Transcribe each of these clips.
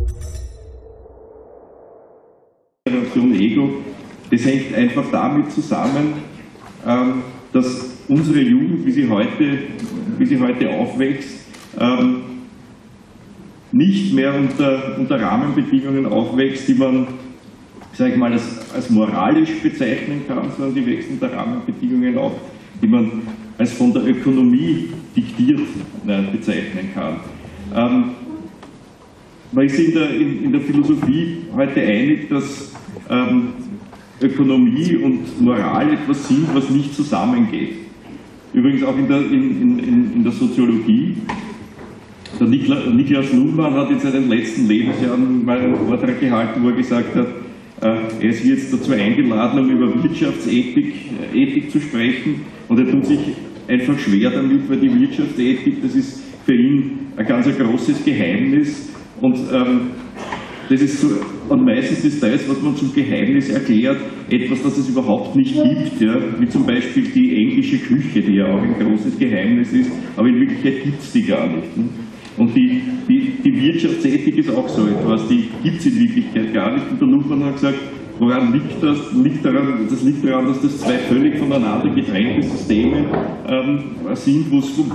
Ego, das hängt einfach damit zusammen, dass unsere Jugend, wie sie heute aufwächst, nicht mehr unter Rahmenbedingungen aufwächst, die man, sage ich mal, als moralisch bezeichnen kann, sondern die wächst unter Rahmenbedingungen auf, die man als von der Ökonomie diktiert bezeichnen kann. Man ist in der Philosophie heute einig, dass Ökonomie und Moral etwas sind, was nicht zusammengeht. Übrigens auch in der Soziologie. Der Niklas Luhmann hat in seinen letzten Lebensjahren mal einen Vortrag gehalten, wo er gesagt hat, er ist jetzt dazu eingeladen, um über Wirtschaftsethik zu sprechen, und er tut sich einfach schwer damit, weil die Wirtschaftsethik, das ist für ihn ein ganz großes Geheimnis, und das ist so, und meistens ist das, was man zum Geheimnis erklärt, etwas, das es überhaupt nicht gibt, ja? Wie zum Beispiel die englische Küche, die ja auch ein großes Geheimnis ist, aber in Wirklichkeit gibt es die gar nicht. Ne? Und die Wirtschaftsethik ist auch so etwas, die gibt es in Wirklichkeit gar nicht. Und der Luhmann hat gesagt, woran liegt das? Das liegt daran, dass das zwei völlig voneinander getrennte Systeme sind, wo es um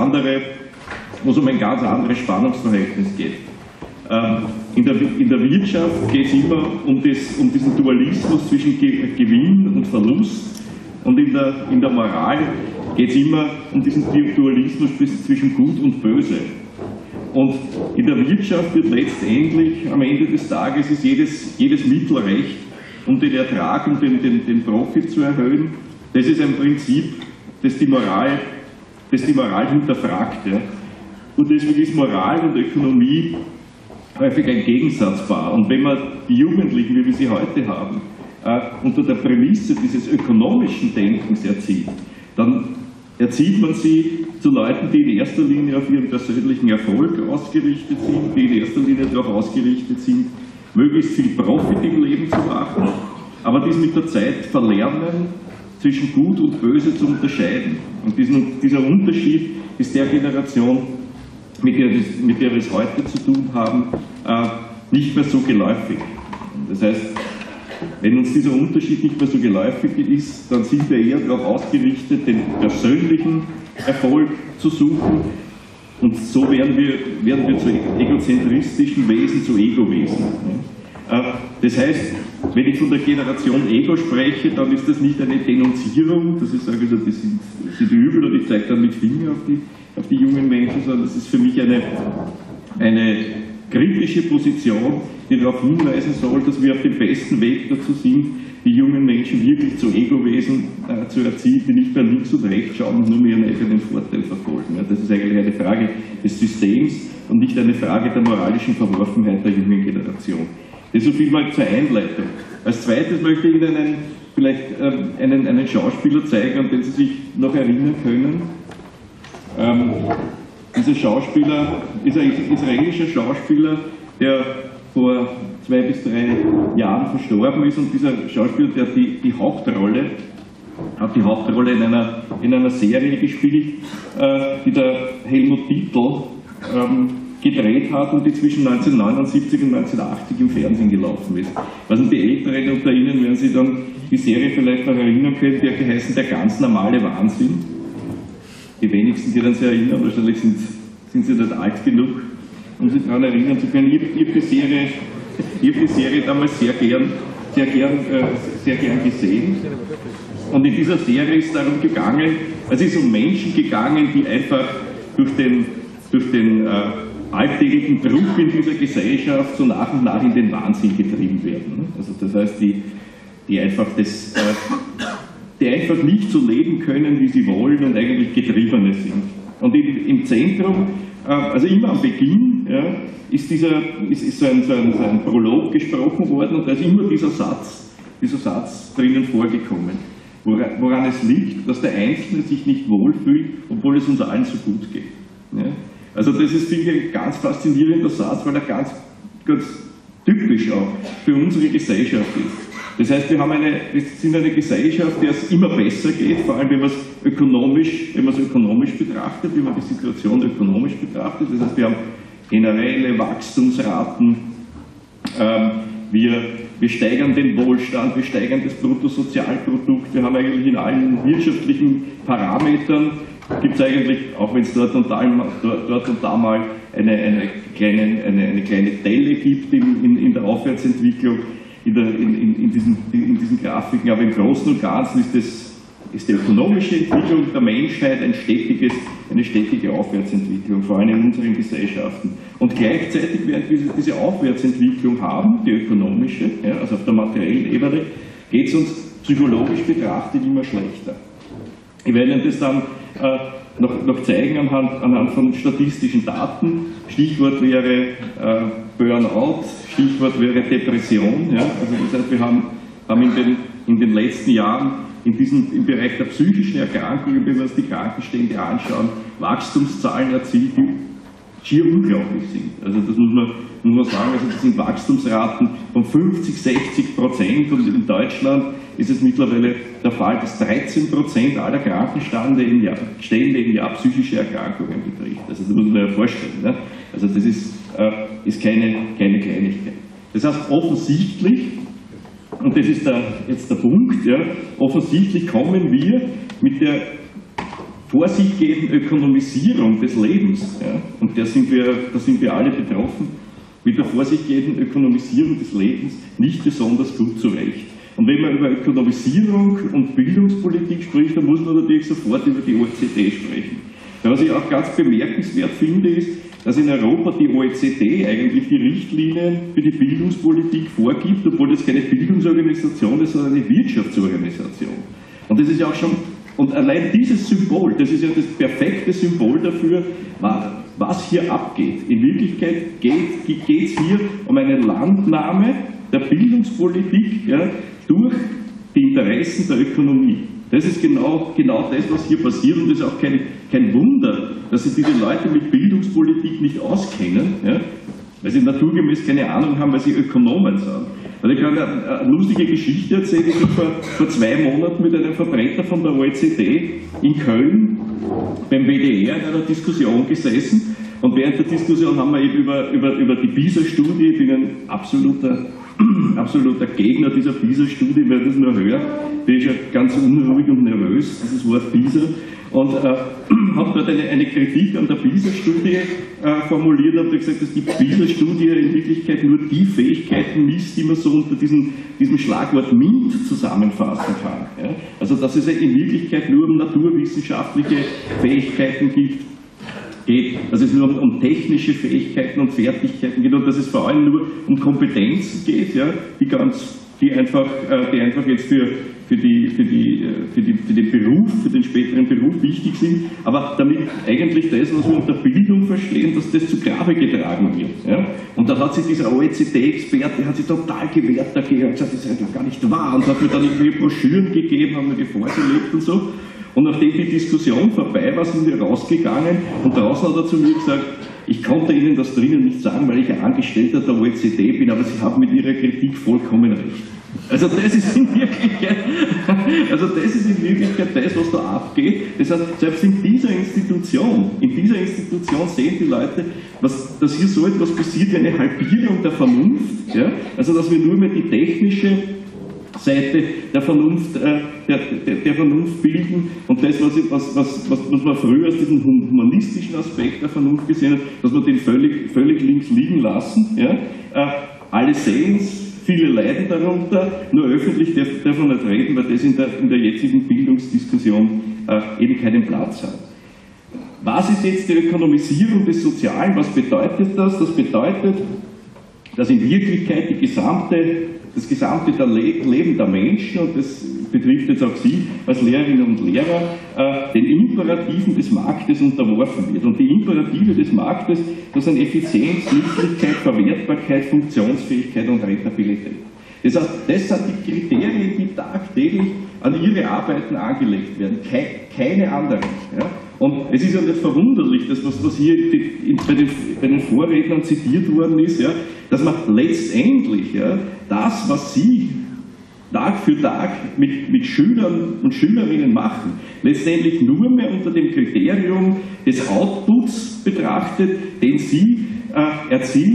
ein ganz anderes Spannungsverhältnis geht. In der Wirtschaft geht es immer um diesen Dualismus zwischen Gewinn und Verlust, und in der Moral geht es immer um diesen Dualismus zwischen Gut und Böse. Und in der Wirtschaft wird letztendlich am Ende des Tages ist jedes Mittel recht, um den Ertrag und den Profit zu erhöhen. Das ist ein Prinzip, das die Moral hinterfragt. Ja. Und deswegen ist Moral und Ökonomie häufig ein Gegensatzpaar. Und wenn man die Jugendlichen, wie wir sie heute haben, unter der Prämisse dieses ökonomischen Denkens erzieht, dann erzieht man sie zu Leuten, die in erster Linie auf ihren persönlichen Erfolg ausgerichtet sind, die in erster Linie darauf ausgerichtet sind, möglichst viel Profit im Leben zu machen, aber dies mit der Zeit verlernen, zwischen Gut und Böse zu unterscheiden. Und dieser Unterschied ist der Generation, mit der wir es heute zu tun haben, nicht mehr so geläufig. Das heißt, wenn uns dieser Unterschied nicht mehr so geläufig ist, dann sind wir eher darauf ausgerichtet, den persönlichen Erfolg zu suchen, und so werden wir zu egozentristischen Wesen, zu Ego-Wesen. Das heißt, wenn ich von der Generation Ego spreche, dann ist das nicht eine Denunzierung, dass ich sage, das sind die übel, und ich zeige dann mit Finger auf die jungen Menschen, sondern das ist für mich eine kritische Position, die darauf hinweisen soll, dass wir auf dem besten Weg dazu sind, die jungen Menschen wirklich zu Ego-Wesen zu erziehen, die nicht mehr links und rechts schauen und nur mehr ihren eigenen Vorteil verfolgen. Ja, das ist eigentlich eine Frage des Systems und nicht eine Frage der moralischen Verworfenheit der jungen Generation. Das so viel mal zur Einleitung. Als zweites möchte ich Ihnen vielleicht einen Schauspieler zeigen, an den Sie sich noch erinnern können. Dieser Schauspieler ist ein israelischer Schauspieler, der vor 2 bis 3 Jahren verstorben ist, und dieser Schauspieler, der hat die Hauptrolle in einer Serie gespielt, die der Helmut Dietl gedreht hat und die zwischen 1979 und 1980 im Fernsehen gelaufen ist. Also die Älteren unter Ihnen werden sich dann die Serie vielleicht noch erinnern können, die hat geheißen Der ganz normale Wahnsinn. Die wenigsten, die dann sich erinnern, wahrscheinlich sind sie nicht alt genug, um sich daran erinnern zu können. Ich habe die Serie damals sehr gern gesehen. Und in dieser Serie ist es darum gegangen, es ist um Menschen gegangen, die einfach durch den alltäglichen Druck in dieser Gesellschaft so nach und nach in den Wahnsinn getrieben werden. Also das heißt, die einfach nicht so leben können, wie sie wollen, und eigentlich Getriebene sind. Und im Zentrum, also immer am Beginn, ja, ist so ein Prolog gesprochen worden, und da ist immer dieser Satz drinnen vorgekommen, woran es liegt, dass der Einzelne sich nicht wohlfühlt, obwohl es uns allen so gut geht. Ja. Also das ist, finde ich, ein ganz faszinierender Satz, weil er ganz typisch auch für unsere Gesellschaft ist. Das heißt, wir sind eine Gesellschaft, der es immer besser geht, vor allem wenn man es ökonomisch betrachtet, wenn man die Situation ökonomisch betrachtet. Das heißt, wir haben generelle Wachstumsraten, Wir steigern den Wohlstand, wir steigern das Bruttosozialprodukt, wir haben eigentlich in allen wirtschaftlichen Parametern, gibt es eigentlich, auch wenn es dort und da mal eine kleine Delle gibt in der Aufwärtsentwicklung, in diesen Grafiken, aber im Großen und Ganzen ist die ökonomische Entwicklung der Menschheit eine stetige Aufwärtsentwicklung, vor allem in unseren Gesellschaften. Und gleichzeitig, während wir diese Aufwärtsentwicklung haben, die ökonomische, ja, also auf der materiellen Ebene, geht es uns psychologisch betrachtet immer schlechter. Ich werde Ihnen das dann noch zeigen anhand von statistischen Daten. Stichwort wäre Burnout, Stichwort wäre Depression. Ja? Also das heißt, wir haben in den letzten Jahren im Bereich der psychischen Erkrankungen, wenn wir uns die Krankenstände anschauen, Wachstumszahlen erzielt, die schier unglaublich sind. Also das muss man sagen, also das sind Wachstumsraten von 50–60% und in Deutschland ist es mittlerweile der Fall, dass 13% aller Krankenstände im Jahr psychische Erkrankungen betrifft. Also das muss man sich ja vorstellen. Ne? Also das ist keine Kleinigkeit. Das heißt offensichtlich, und das ist jetzt der Punkt, ja, offensichtlich kommen wir mit der vor sich gehenden Ökonomisierung des Lebens, ja, und da sind wir alle betroffen, mit der vor sich gehenden Ökonomisierung des Lebens nicht besonders gut zurecht. Und wenn man über Ökonomisierung und Bildungspolitik spricht, dann muss man natürlich sofort über die OECD sprechen. Was ich auch ganz bemerkenswert finde, ist, dass in Europa die OECD eigentlich die Richtlinien für die Bildungspolitik vorgibt, obwohl das keine Bildungsorganisation ist, sondern eine Wirtschaftsorganisation. Und das ist ja auch schon, und allein dieses Symbol, das ist ja das perfekte Symbol dafür, was hier abgeht. In Wirklichkeit geht es hier um eine Landnahme der Bildungspolitik, ja, durch die Interessen der Ökonomie. Das ist genau das, was hier passiert, und das ist auch kein Wunder, dass sich diese Leute mit Bildungspolitik nicht auskennen, ja, weil sie naturgemäß keine Ahnung haben, weil sie Ökonomen sind. Also ich kann eine lustige Geschichte erzählen. Ich bin vor 2 Monaten mit einem Vertreter von der OECD in Köln beim WDR in einer Diskussion gesessen, und während der Diskussion haben wir eben über die PISA-Studie, ich bin ein absoluter Gegner dieser PISA-Studie, weil ich das nur höre, bin ich ja ganz unruhig und nervös, dieses Wort PISA, und habe dort eine Kritik an der PISA-Studie formuliert und habe gesagt, dass die PISA-Studie in Wirklichkeit nur die Fähigkeiten misst, die man so unter diesem Schlagwort MINT zusammenfassen kann. Ja? Also dass es in Wirklichkeit nur um naturwissenschaftliche Fähigkeiten geht, dass es nur um technische Fähigkeiten und Fertigkeiten geht und dass es vor allem nur um Kompetenzen geht, ja, die einfach jetzt für den Beruf, für den späteren Beruf wichtig sind, aber damit eigentlich das, was wir unter Bildung verstehen, dass das zu Grabe getragen wird. Ja? Und da hat sich dieser OECD-Experte total gewehrt dagegen und gesagt, das ist einfach gar nicht wahr, und hat mir dann irgendwelche Broschüren gegeben, haben mir die vorgelegt und so. Und nachdem die Diskussion vorbei war, sind wir rausgegangen, und draußen hat er zu mir gesagt, ich konnte Ihnen das drinnen nicht sagen, weil ich ein Angestellter der OECD bin, aber Sie haben mit Ihrer Kritik vollkommen recht. Also das ist in Wirklichkeit das, was da abgeht. Das heißt, selbst in dieser Institution sehen die Leute, dass hier so etwas passiert wie eine Halbierung der Vernunft. Ja? Also dass wir nur mehr die technische Seite der Vernunft bilden, und das, was man früher aus diesem humanistischen Aspekt der Vernunft gesehen hat, dass wir den völlig links liegen lassen. Ja? Alle sehen es, viele leiden darunter, nur öffentlich darf man nicht reden, weil das in der jetzigen Bildungsdiskussion eben keinen Platz hat. Was ist jetzt die Ökonomisierung des Sozialen? Was bedeutet das? Das bedeutet, dass in Wirklichkeit das gesamte Leben der Menschen, und das betrifft jetzt auch Sie als Lehrerinnen und Lehrer, den Imperativen des Marktes unterworfen wird. Und die Imperative des Marktes, das sind Effizienz, Nützlichkeit, Verwertbarkeit, Funktionsfähigkeit und Rentabilität. Das heißt, das sind die Kriterien, die tagtäglich an Ihre Arbeiten angelegt werden, keine anderen. Ja? Und es ist ja nicht verwunderlich, dass was hier bei den Vorrednern zitiert worden ist, ja, dass man letztendlich, ja, das, was Sie Tag für Tag mit Schülern und Schülerinnen machen, letztendlich nur mehr unter dem Kriterium des Outputs betrachtet, den Sie erzielen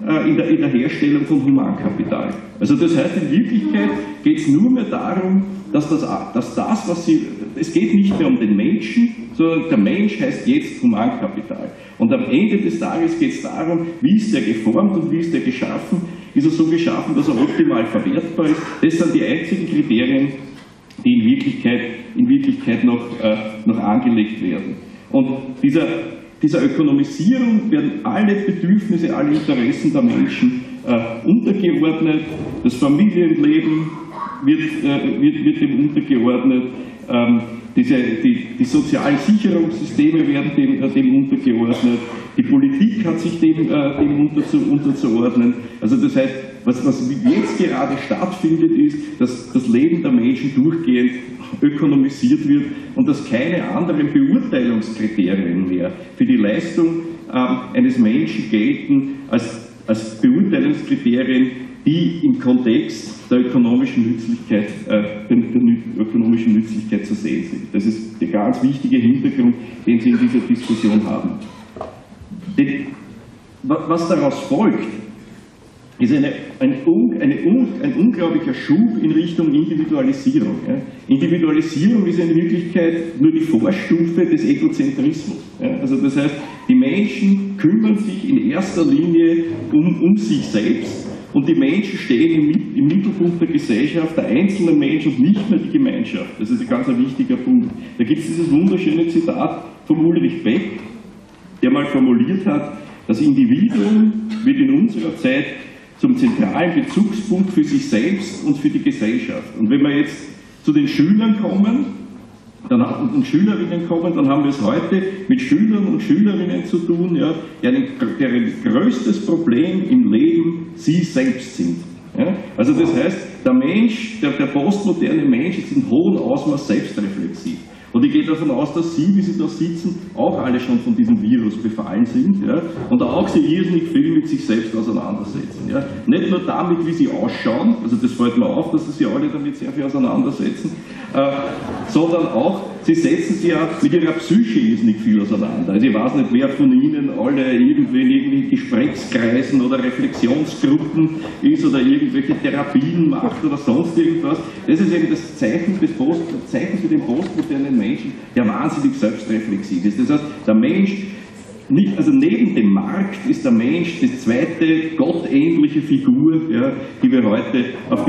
in der Herstellung von Humankapital. Also das heißt, in Wirklichkeit geht es nur mehr darum, dass es geht nicht mehr um den Menschen, sondern der Mensch heißt jetzt Humankapital. Und am Ende des Tages geht es darum, wie ist der geformt und wie ist der geschaffen. Ist er so geschaffen, dass er optimal verwertbar ist? Das sind die einzigen Kriterien, die in Wirklichkeit noch angelegt werden. Und dieser Ökonomisierung werden alle Bedürfnisse, alle Interessen der Menschen untergeordnet. Das Familienleben wird dem untergeordnet. Die sozialen Sicherungssysteme werden dem untergeordnet. Die Politik hat sich dem unterzuordnen. Also das heißt, was jetzt gerade stattfindet, ist, dass das Leben der Menschen durchgehend ökonomisiert wird und dass keine anderen Beurteilungskriterien mehr für die Leistung eines Menschen gelten als Beurteilungskriterien, die im Kontext der ökonomischen Nützlichkeit, zu sehen sind. Das ist der ganz wichtige Hintergrund, den Sie in dieser Diskussion haben. Was daraus folgt, ist ein unglaublicher Schub in Richtung Individualisierung. Ja. Individualisierung ist in Wirklichkeit nur die Vorstufe des Egozentrismus. Ja. Also das heißt, die Menschen kümmern sich in erster Linie um sich selbst und die Menschen stehen im Mittelpunkt der Gesellschaft, der einzelne Mensch und nicht mehr die Gemeinschaft. Das ist ein ganz wichtiger Punkt. Da gibt es dieses wunderschöne Zitat von Ulrich Beck, der mal formuliert hat, das Individuum wird in unserer Zeit zum zentralen Bezugspunkt für sich selbst und für die Gesellschaft. Und wenn wir jetzt zu den Schülern kommen und Schülerinnen kommen, dann haben wir es heute mit Schülern und Schülerinnen zu tun, ja, deren größtes Problem im Leben sie selbst sind. Ja. Also das heißt, der Mensch, der postmoderne Mensch ist in hohem Ausmaß selbstreflexiv. Und ich gehe davon aus, dass Sie, wie Sie da sitzen, auch alle schon von diesem Virus befallen sind, ja, und auch sich irrsinnig viel mit sich selbst auseinandersetzen. Ja. Nicht nur damit, wie Sie ausschauen, also das fällt mir auf, dass Sie sich alle damit sehr viel auseinandersetzen, sondern auch, Sie setzen sich ja mit Ihrer Psyche irrsinnig viel auseinander. Also ich weiß nicht, wer von Ihnen alle irgendwie in irgendwelchen Gesprächskreisen oder Reflexionsgruppen ist oder irgendwelche Therapien macht oder sonst irgendwas. Das ist eben das Zeichen für den postmodernen Menschen, der wahnsinnig selbstreflexiv ist. Das heißt, der Mensch, also neben dem Markt ist der Mensch die zweite gottähnliche Figur, ja, die uns heute auf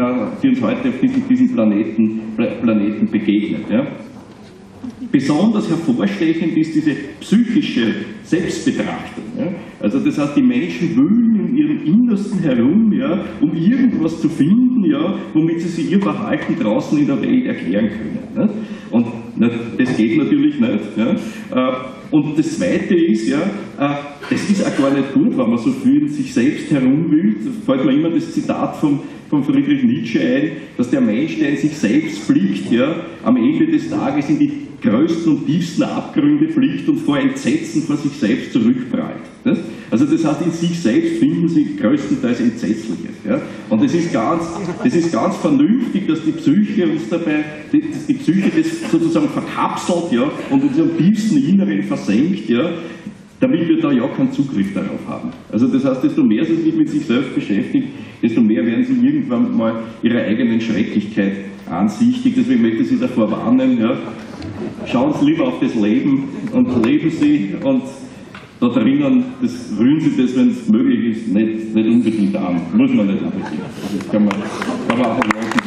diesem Planeten begegnet. Ja. Besonders hervorstechend ist diese psychische Selbstbetrachtung. Ja. Also das heißt, die Menschen wühlen in ihrem Innersten herum, ja, um irgendwas zu finden, ja, womit sie sich ihr Verhalten draußen in der Welt erklären können. Ja. Und das geht natürlich nicht. Ja. Und das Zweite ist, ja, das ist auch gar nicht gut, wenn man so viel in sich selbst herumwühlt. Da fällt mir immer das Zitat von Friedrich Nietzsche ein, dass der Mensch, der in sich selbst blickt, ja, am Ende des Tages in die größten und tiefsten Abgründe fliegt und vor Entsetzen vor sich selbst zurückprallt. Ne? Also das heißt, in sich selbst finden sie größtenteils Entsetzliches. Ja? Und das ist ganz vernünftig, dass die Psyche uns dabei, dass die Psyche das sozusagen verkapselt, ja, und in unserem tiefsten Inneren versenkt, ja, damit wir da ja keinen Zugriff darauf haben. Also das heißt, desto mehr sie sich mit sich selbst beschäftigen, desto mehr werden sie irgendwann mal ihrer eigenen Schrecklichkeit ansichtig. Deswegen möchte ich Sie davor warnen, ja, schauen Sie lieber auf das Leben und leben Sie, und da drinnen, rühren Sie das, wenn es möglich ist, nicht unbedingt an. Muss man nicht unbedingt. Das kann man einfach lassen.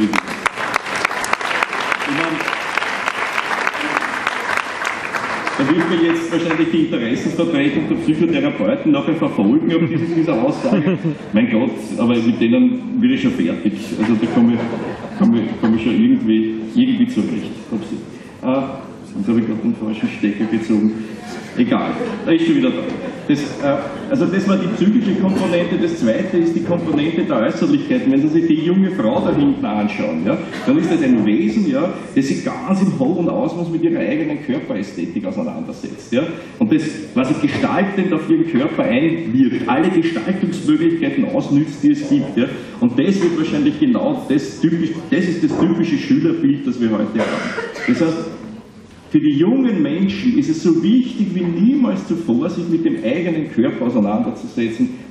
Da wird mir jetzt wahrscheinlich die Interessensvertretung der Psychotherapeuten nachher verfolgen auf dieser Aussage. Mein Gott, aber mit denen bin ich schon fertig. Also da komme ich schon irgendwie zurecht. Jetzt habe ich gerade den falschen Stecker gezogen. Egal, da ist schon wieder da. Also das war die psychische Komponente. Das Zweite ist die Komponente der Äußerlichkeiten. Wenn Sie sich die junge Frau da hinten anschauen, ja, dann ist das ein Wesen, ja, das sich ganz im hohen Ausmaß mit ihrer eigenen Körperästhetik auseinandersetzt. Ja. Und das, was sie gestaltend auf ihren Körper einwirkt, alle Gestaltungsmöglichkeiten ausnützt, die es gibt. Ja. Und das wird wahrscheinlich genau das ist das typische Schülerbild, das wir heute haben. Das heißt, für die jungen Menschen ist es so wichtig wie niemals zuvor, sich mit dem eigenen Körper auseinanderzusetzen,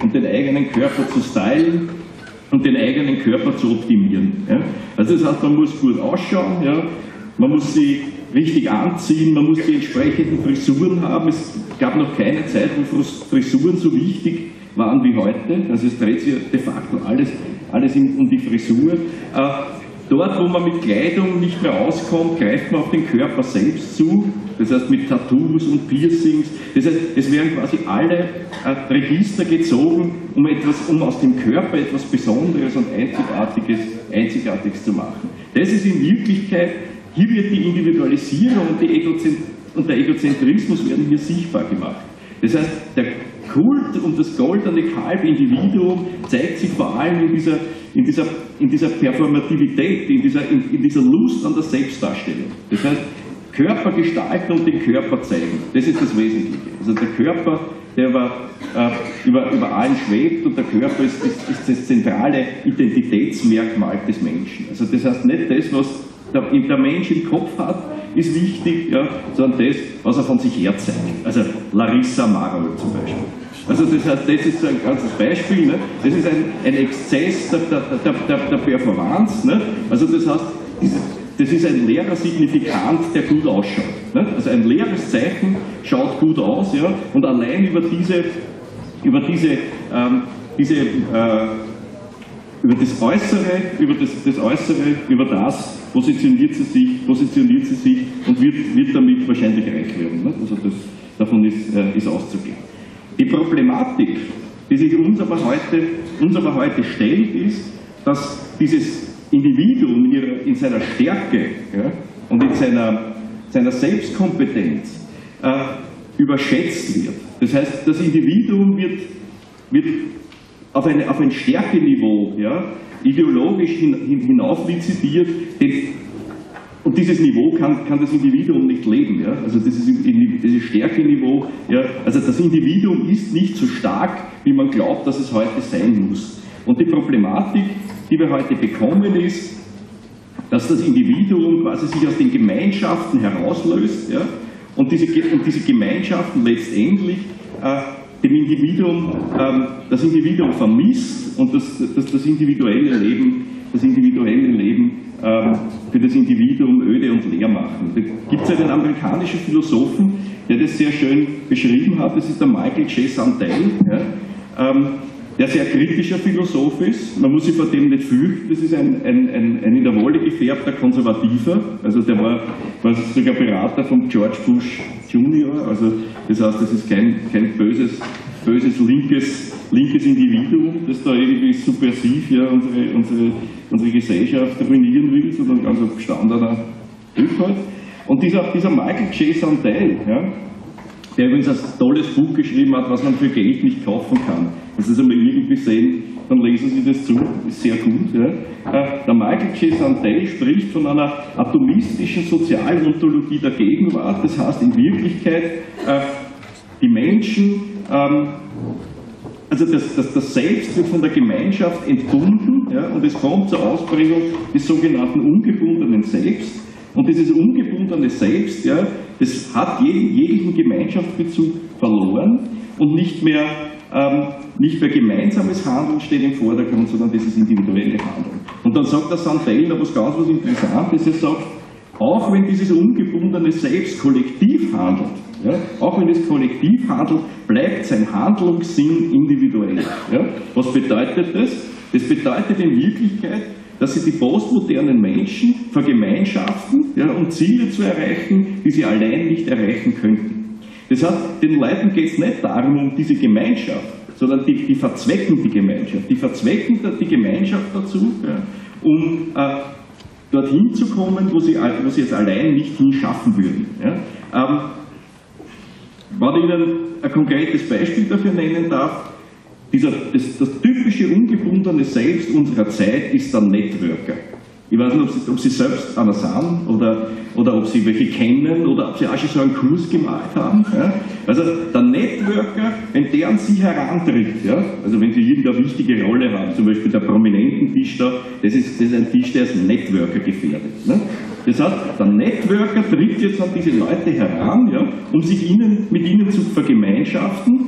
und den eigenen Körper zu stylen und den eigenen Körper zu optimieren. Ja. Also das heißt, man muss gut ausschauen, ja, man muss sie richtig anziehen, man muss die entsprechenden Frisuren haben. Es gab noch keine Zeit, wo Frisuren so wichtig waren wie heute. Also es dreht sich de facto alles um die Frisur. Dort, wo man mit Kleidung nicht mehr auskommt, greift man auf den Körper selbst zu. Das heißt mit Tattoos und Piercings. Das heißt, es werden quasi alle Register gezogen, um aus dem Körper etwas Besonderes und Einzigartiges zu machen. Das ist in Wirklichkeit, hier wird die Individualisierung und der Egozentrismus werden hier sichtbar gemacht. Das heißt, der Kult um das goldene Kalb-Individuum zeigt sich vor allem in dieser Performativität, in dieser Lust an der Selbstdarstellung. Das heißt, Körper gestalten und den Körper zeigen. Das ist das Wesentliche. Also der Körper, der über allen schwebt, und der Körper ist das zentrale Identitätsmerkmal des Menschen. Also das heißt nicht das, was der Mensch im Kopf hat, ist wichtig, ja, sondern das, was er von sich her zeigt. Also Larissa Marold zum Beispiel. Also das heißt, das ist so ein ganzes Beispiel, ne? Das ist ein Exzess der Performance. Ne? Also das heißt, das ist ein leerer Signifikant, der gut ausschaut. Ne? Also ein leeres Zeichen schaut gut aus, ja? Und allein über das Äußere, über das positioniert sie sich und wird damit wahrscheinlich reich werden. Ne? Also davon ist auszugehen. Die Problematik, die sich uns aber heute stellt, ist, dass dieses Individuum in seiner Stärke, ja, und in seiner Selbstkompetenz überschätzt wird. Das heißt, das Individuum wird auf ein Stärkeniveau, ja, ideologisch hinauflizidiert, und dieses Niveau kann das Individuum nicht leben. Ja? Also dieses Stärkeniveau, ja? Also das Individuum ist nicht so stark, wie man glaubt, dass es heute sein muss. Und die Problematik, die wir heute bekommen, ist, dass das Individuum quasi sich aus den Gemeinschaften herauslöst, ja? Und diese Gemeinschaften letztendlich dem Individuum, das Individuum vermisst und das individuelle Leben für das Individuum öde und leer machen. Da gibt es einen amerikanischen Philosophen, der das sehr schön beschrieben hat, das ist der Michael J. Sandel, ja, der sehr kritischer Philosoph ist. Man muss sich vor dem nicht fürchten, das ist ein in der Wolle gefärbter Konservativer, also der war sogar Berater von George Bush Jr., also das heißt, das ist kein böses linkes Individuum, das da irgendwie subversiv ja unsere Gesellschaft ruinieren will, sondern ganz ein gestandener Typ halt. Und dieser Michael J. Sandel, ja, der übrigens ein tolles Buch geschrieben hat, was man für Geld nicht kaufen kann. Wenn Sie das einmal irgendwie sehen, dann lesen Sie das zu, ist sehr gut. Ja. Der Michael J. Sandel spricht von einer atomistischen Sozialontologie der Gegenwart. Das heißt in Wirklichkeit, die Menschen, also das Selbst wird von der Gemeinschaft entbunden, ja, und es kommt zur Ausprägung des sogenannten ungebundenen Selbst. Und dieses ungebundene Selbst, ja, das hat jeglichen Gemeinschaftsbezug verloren und nicht mehr gemeinsames Handeln steht im Vordergrund, sondern dieses individuelle Handeln. Und dann sagt der Sandel noch was Interessantes, er sagt, auch wenn dieses ungebundene Selbst kollektiv handelt, ja, auch wenn es kollektiv handelt, bleibt sein Handlungssinn individuell. Ja. Was bedeutet das? Das bedeutet in Wirklichkeit, dass sie die postmodernen Menschen vergemeinschaften, ja, um Ziele zu erreichen, die sie allein nicht erreichen könnten. Das heißt, den Leuten geht es nicht darum, um diese Gemeinschaft, sondern die verzwecken die Gemeinschaft. Die verzwecken die Gemeinschaft dazu, ja, um dorthin zu kommen, wo sie es allein nicht hinschaffen würden. Ja. Wenn ich Ihnen ein konkretes Beispiel dafür nennen darf, das typische ungebundene Selbst unserer Zeit ist der Networker. Ich weiß nicht, ob Sie selbst einer sind oder ob Sie welche kennen oder ob Sie auch schon so einen Kurs gemacht haben. Ja? Also der Networker, wenn der an Sie herantritt, ja? Also wenn Sie irgendeine wichtige Rolle haben, zum Beispiel der prominenten Tisch da, das ist ein Tisch, der ist Networker gefährdet. Ne? Das heißt, der Networker tritt jetzt an diese Leute heran, ja, um sich mit ihnen zu vergemeinschaften,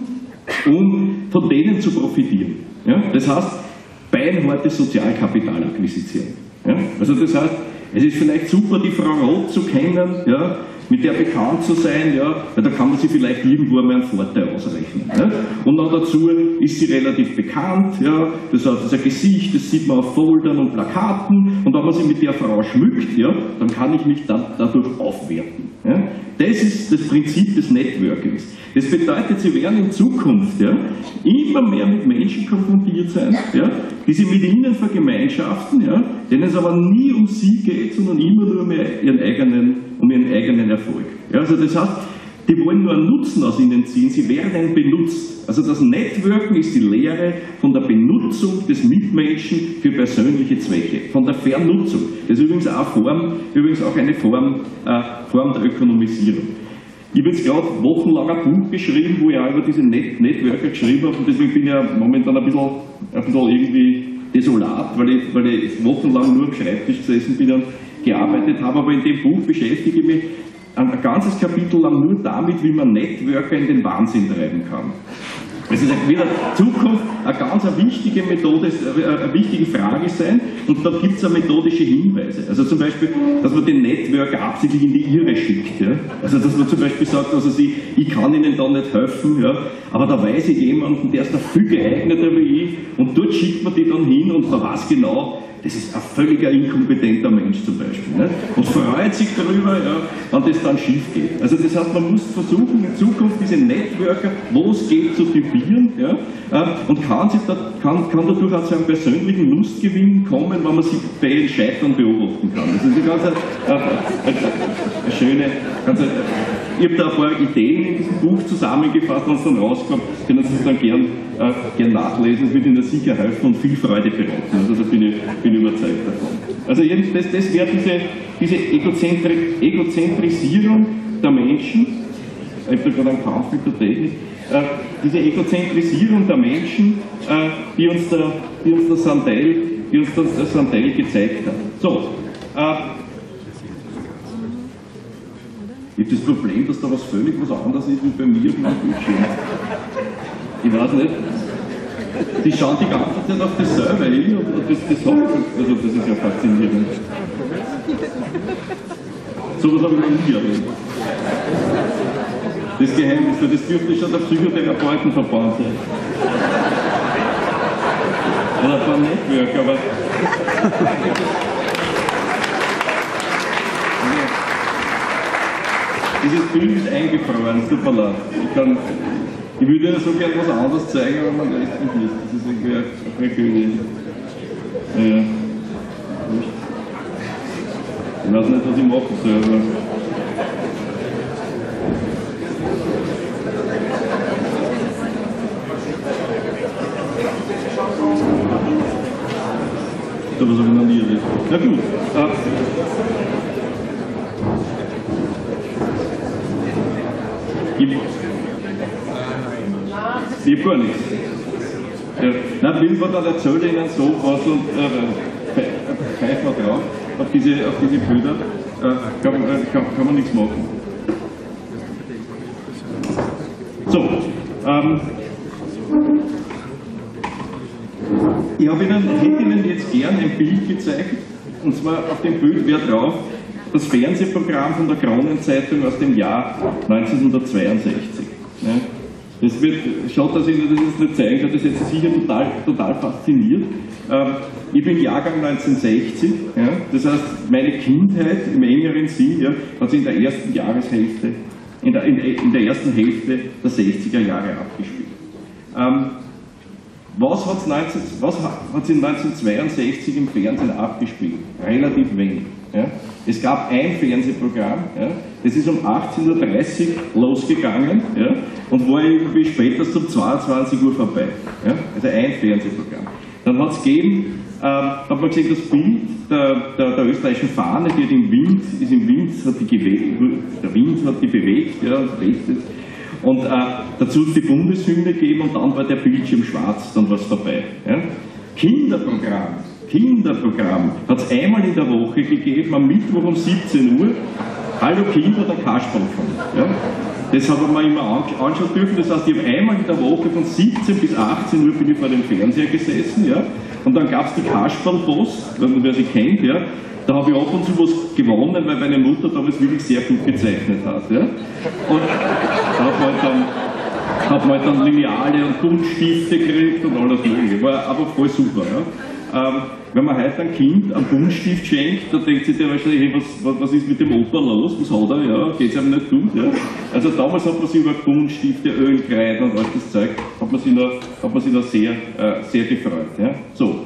um von denen zu profitieren. Ja? Das heißt, beinharte Sozialkapitalakquisition. Ja? Also das heißt, es ist vielleicht super, die Frau Roth zu kennen, ja? Mit der bekannt zu sein, ja? Weil da kann man sich vielleicht irgendwo einmal einen Vorteil ausrechnen. Ja? Und dann dazu ist sie relativ bekannt, ja? Das heißt, das ist ein Gesicht, das sieht man auf Foldern und Plakaten, und wenn man sich mit der Frau schmückt, ja, dann kann ich mich dadurch aufwerten. Ja? Das ist das Prinzip des Networkings. Das bedeutet, Sie werden in Zukunft, ja, immer mehr mit Menschen konfrontiert sein, ja, die Sie mit Ihnen vergemeinschaften, ja, denen es aber nie um Sie geht, sondern immer nur um ihren eigenen Erfolg. Ja, also das heißt, die wollen nur einen Nutzen aus Ihnen ziehen, Sie werden benutzt. Also das Networken ist die Lehre von der Benutzung des Mitmenschen für persönliche Zwecke, von der Vernutzung. Das ist übrigens auch eine Form der Ökonomisierung. Ich habe jetzt gerade wochenlang ein Buch geschrieben, wo ich auch über diese Networker geschrieben habe, und deswegen bin ich ja momentan ein bisschen irgendwie desolat, weil ich wochenlang nur am Schreibtisch gesessen bin und gearbeitet habe, aber in dem Buch beschäftige ich mich ein ganzes Kapitel lang nur damit, wie man Networker in den Wahnsinn treiben kann. Es ist wieder Zukunft eine ganz wichtige Methode, eine wichtige Frage sein, und da gibt es methodische Hinweise. Also zum Beispiel, dass man den Networker absichtlich in die Irre schickt. Ja? Also dass man zum Beispiel sagt, also ich kann Ihnen da nicht helfen, ja? Aber da weiß ich jemanden, der ist da viel geeigneter wie ich, und dort schickt man die dann hin und da weiß genau, das ist ein völliger inkompetenter Mensch zum Beispiel. Nicht? Und freut sich darüber, ja, wenn das dann schief geht. Also das heißt, man muss versuchen, in Zukunft diese Networker, wo es geht, zu typieren, ja, und kann dadurch auch zu einem persönlichen Lustgewinn kommen, wenn man sich bei ihren Scheitern beobachten kann. Das ist eine schöne, ich habe da ein paar Ideen in diesem Buch zusammengefasst, wenn es dann rauskommt, können Sie es dann gern nachlesen, es wird Ihnen sicher helfen und viel Freude bereiten. Also da bin ich überzeugt davon. Also das wäre diese Egozentrisierung der Menschen, ich habe da gerade einen Kampf mit der Technik, diese Egozentrisierung der Menschen, die uns der Sandel gezeigt hat. So, ich habe das Problem, dass da völlig was anderes ist wie bei mir auf meinem Bildschirm. Ich weiß nicht. Die schauen die ganze Zeit auf dasselbe hin und das ist ja faszinierend. So was habe ich noch nie erlebt. Das Geheimnis, das dürfte schon der Psychotherapeutenverband sein. Oder ein paar Network, aber. Dieses Bild ist eingefroren, super leid. Ich würde ja so gerne was anderes zeigen, aber man lässt mich nicht. Das ist irgendwie eine Tragödie. Ja. Ich weiß nicht, was ich machen soll, aber. So was habe ich noch nie erlebt. Na gut. Ich habe gar nichts. Ja. Nein, Wilfried dann erzählt Ihnen so was und pfeift mal drauf auf diese Bilder. Kann man nichts machen. So. Ich hätte Ihnen jetzt gern ein Bild gezeigt, und zwar auf dem Bild wäre drauf das Fernsehprogramm von der Kronenzeitung aus dem Jahr 1962. Ja. Das wird, schaut, dass ich Ihnen das jetzt nicht zeigen kann, das ist sicher total fasziniert. Ich bin Jahrgang 1960, ja, das heißt, meine Kindheit im engeren Sinn, ja, hat sich in der ersten Jahreshälfte, in der ersten Hälfte der 60er Jahre abgespielt. Was hat es in 1962 im Fernsehen abgespielt? Relativ wenig. Ja. Es gab ein Fernsehprogramm, ja, das ist um 18:30 Uhr losgegangen, ja, und war irgendwie spätestens um 22 Uhr vorbei. Ja. Also ein Fernsehprogramm. Dann hat es gegeben, hat man gesehen, das Bild der österreichischen Fahne, die im Wind, der Wind hat die bewegt, ja, und rechts. Und dazu hat es die Bundeshymne gegeben und dann war der Bildschirm schwarz, dann war es vorbei. Ja. Kinderprogramm hat es einmal in der Woche gegeben, am Mittwoch um 17 Uhr. Hallo Kinder, der Kasperl kommt. Ja? Das haben wir immer anschauen dürfen. Das heißt, ich habe einmal in der Woche von 17 bis 18 Uhr bin ich vor dem Fernseher gesessen. Ja? Und dann gab es die Kasperl-Post, wer sie kennt. Ja? Da habe ich ab und zu was gewonnen, weil meine Mutter damals wirklich sehr gut gezeichnet hat. Ja? Und da hat man halt dann Lineale und Buntstifte gekriegt und alles mögliche. War aber voll super. Ja? Wenn man heute ein Kind einen Buntstift schenkt, dann denkt sich der wahrscheinlich, hey, was ist mit dem Opa los? Was hat er? Ja, geht es einem nicht gut? Ja? Also damals hat man sich über Buntstifte, Ölkreide und all das Zeug, hat man sich noch sehr gefreut. Ja? So.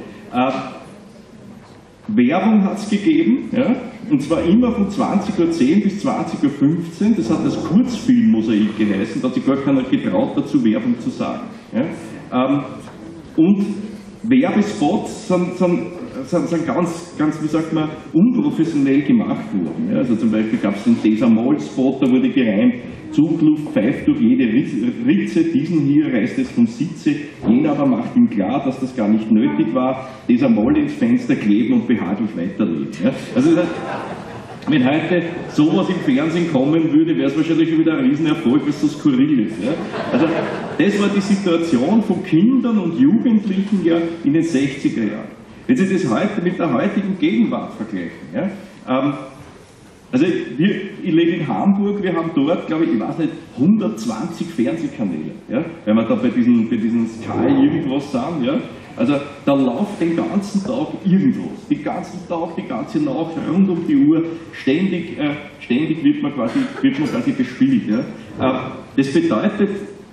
Werbung hat es gegeben, ja? Und zwar immer von 20:10 Uhr bis 20:15 Uhr. Das hat das Kurzfilmmosaik geheißen, da hat sich gar keiner getraut, dazu Werbung zu sagen. Ja? Und Werbespots sind ganz, wie sagt man, unprofessionell gemacht worden. Ja? Also zum Beispiel gab es den Desamol-Spot, da wurde gereimt, Zugluft pfeift durch jede Ritze, diesen hier reißt es vom Sitze, jener aber macht ihm klar, dass das gar nicht nötig war, Desamol ins Fenster kleben und behaglich weiterleben. Ja? Also wenn heute sowas im Fernsehen kommen würde, wäre es wahrscheinlich schon wieder ein Riesenerfolg, was so skurril ist. Ja? Also das war die Situation von Kindern und Jugendlichen ja in den 60er Jahren. Wenn Sie das heute mit der heutigen Gegenwart vergleichen, ja? Also ich lebe in Hamburg, wir haben dort, glaube ich weiß nicht, 120 Fernsehkanäle, ja? Wenn wir da bei diesen Sky irgendwas sind, ja? Also da läuft den ganzen Tag irgendwas, den ganzen Tag, die ganze Nacht, rund um die Uhr, ständig wird man quasi bespielt. Ja? Das bedeutet,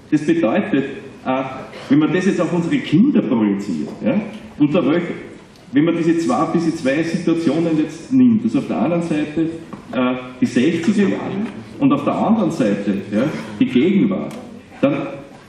wenn man das jetzt auf unsere Kinder projiziert, ja? Und wenn man diese zwei Situationen jetzt nimmt, also auf der einen Seite die 60er Jahre und auf der anderen Seite ja, die Gegenwart, dann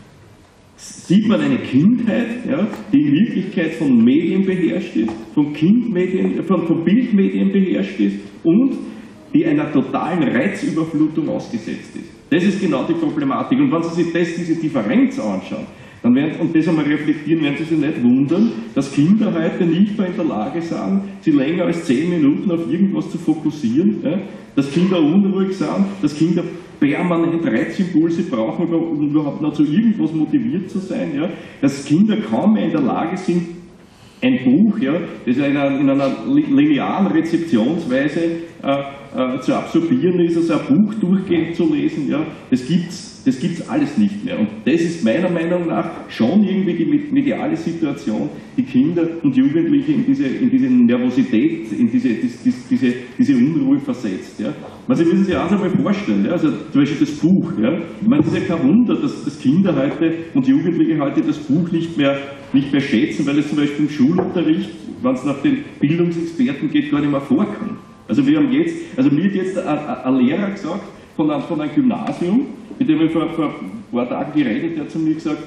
sieht man eine Kindheit, ja, die in Wirklichkeit von Medien beherrscht ist, von Bildmedien beherrscht ist und die einer totalen Reizüberflutung ausgesetzt ist. Das ist genau die Problematik. Und wenn Sie sich diese Differenz anschauen, und das einmal reflektieren, werden Sie sich nicht wundern, dass Kinder heute nicht mehr in der Lage sind, sie länger als 10 Minuten auf irgendwas zu fokussieren, ja? Dass Kinder unruhig sind, dass Kinder permanent Reizimpulse brauchen, um überhaupt noch zu irgendwas motiviert zu sein, ja? Dass Kinder kaum mehr in der Lage sind, ein Buch, ja, das in einer linearen Rezeptionsweise zu absorbieren ist, also ein Buch durchgehend zu lesen, ja, das gibt's alles nicht mehr. Und das ist meiner Meinung nach schon irgendwie die mediale Situation, die Kinder und Jugendliche in diese Nervosität, in diese Unruhe versetzt. Ja. Also Sie müssen sich eins einmal vorstellen, ja, also zum Beispiel das Buch. Ja. Ich meine, es ist ja kein Wunder, dass Kinder heute und Jugendliche heute das Buch nicht mehr schätzen, weil es zum Beispiel im Schulunterricht, wenn es nach den Bildungsexperten geht, gar nicht mehr vorkommt. Also mir hat jetzt ein Lehrer gesagt, von einem Gymnasium, mit dem ich vor ein paar Tagen geredet, der hat zu mir gesagt,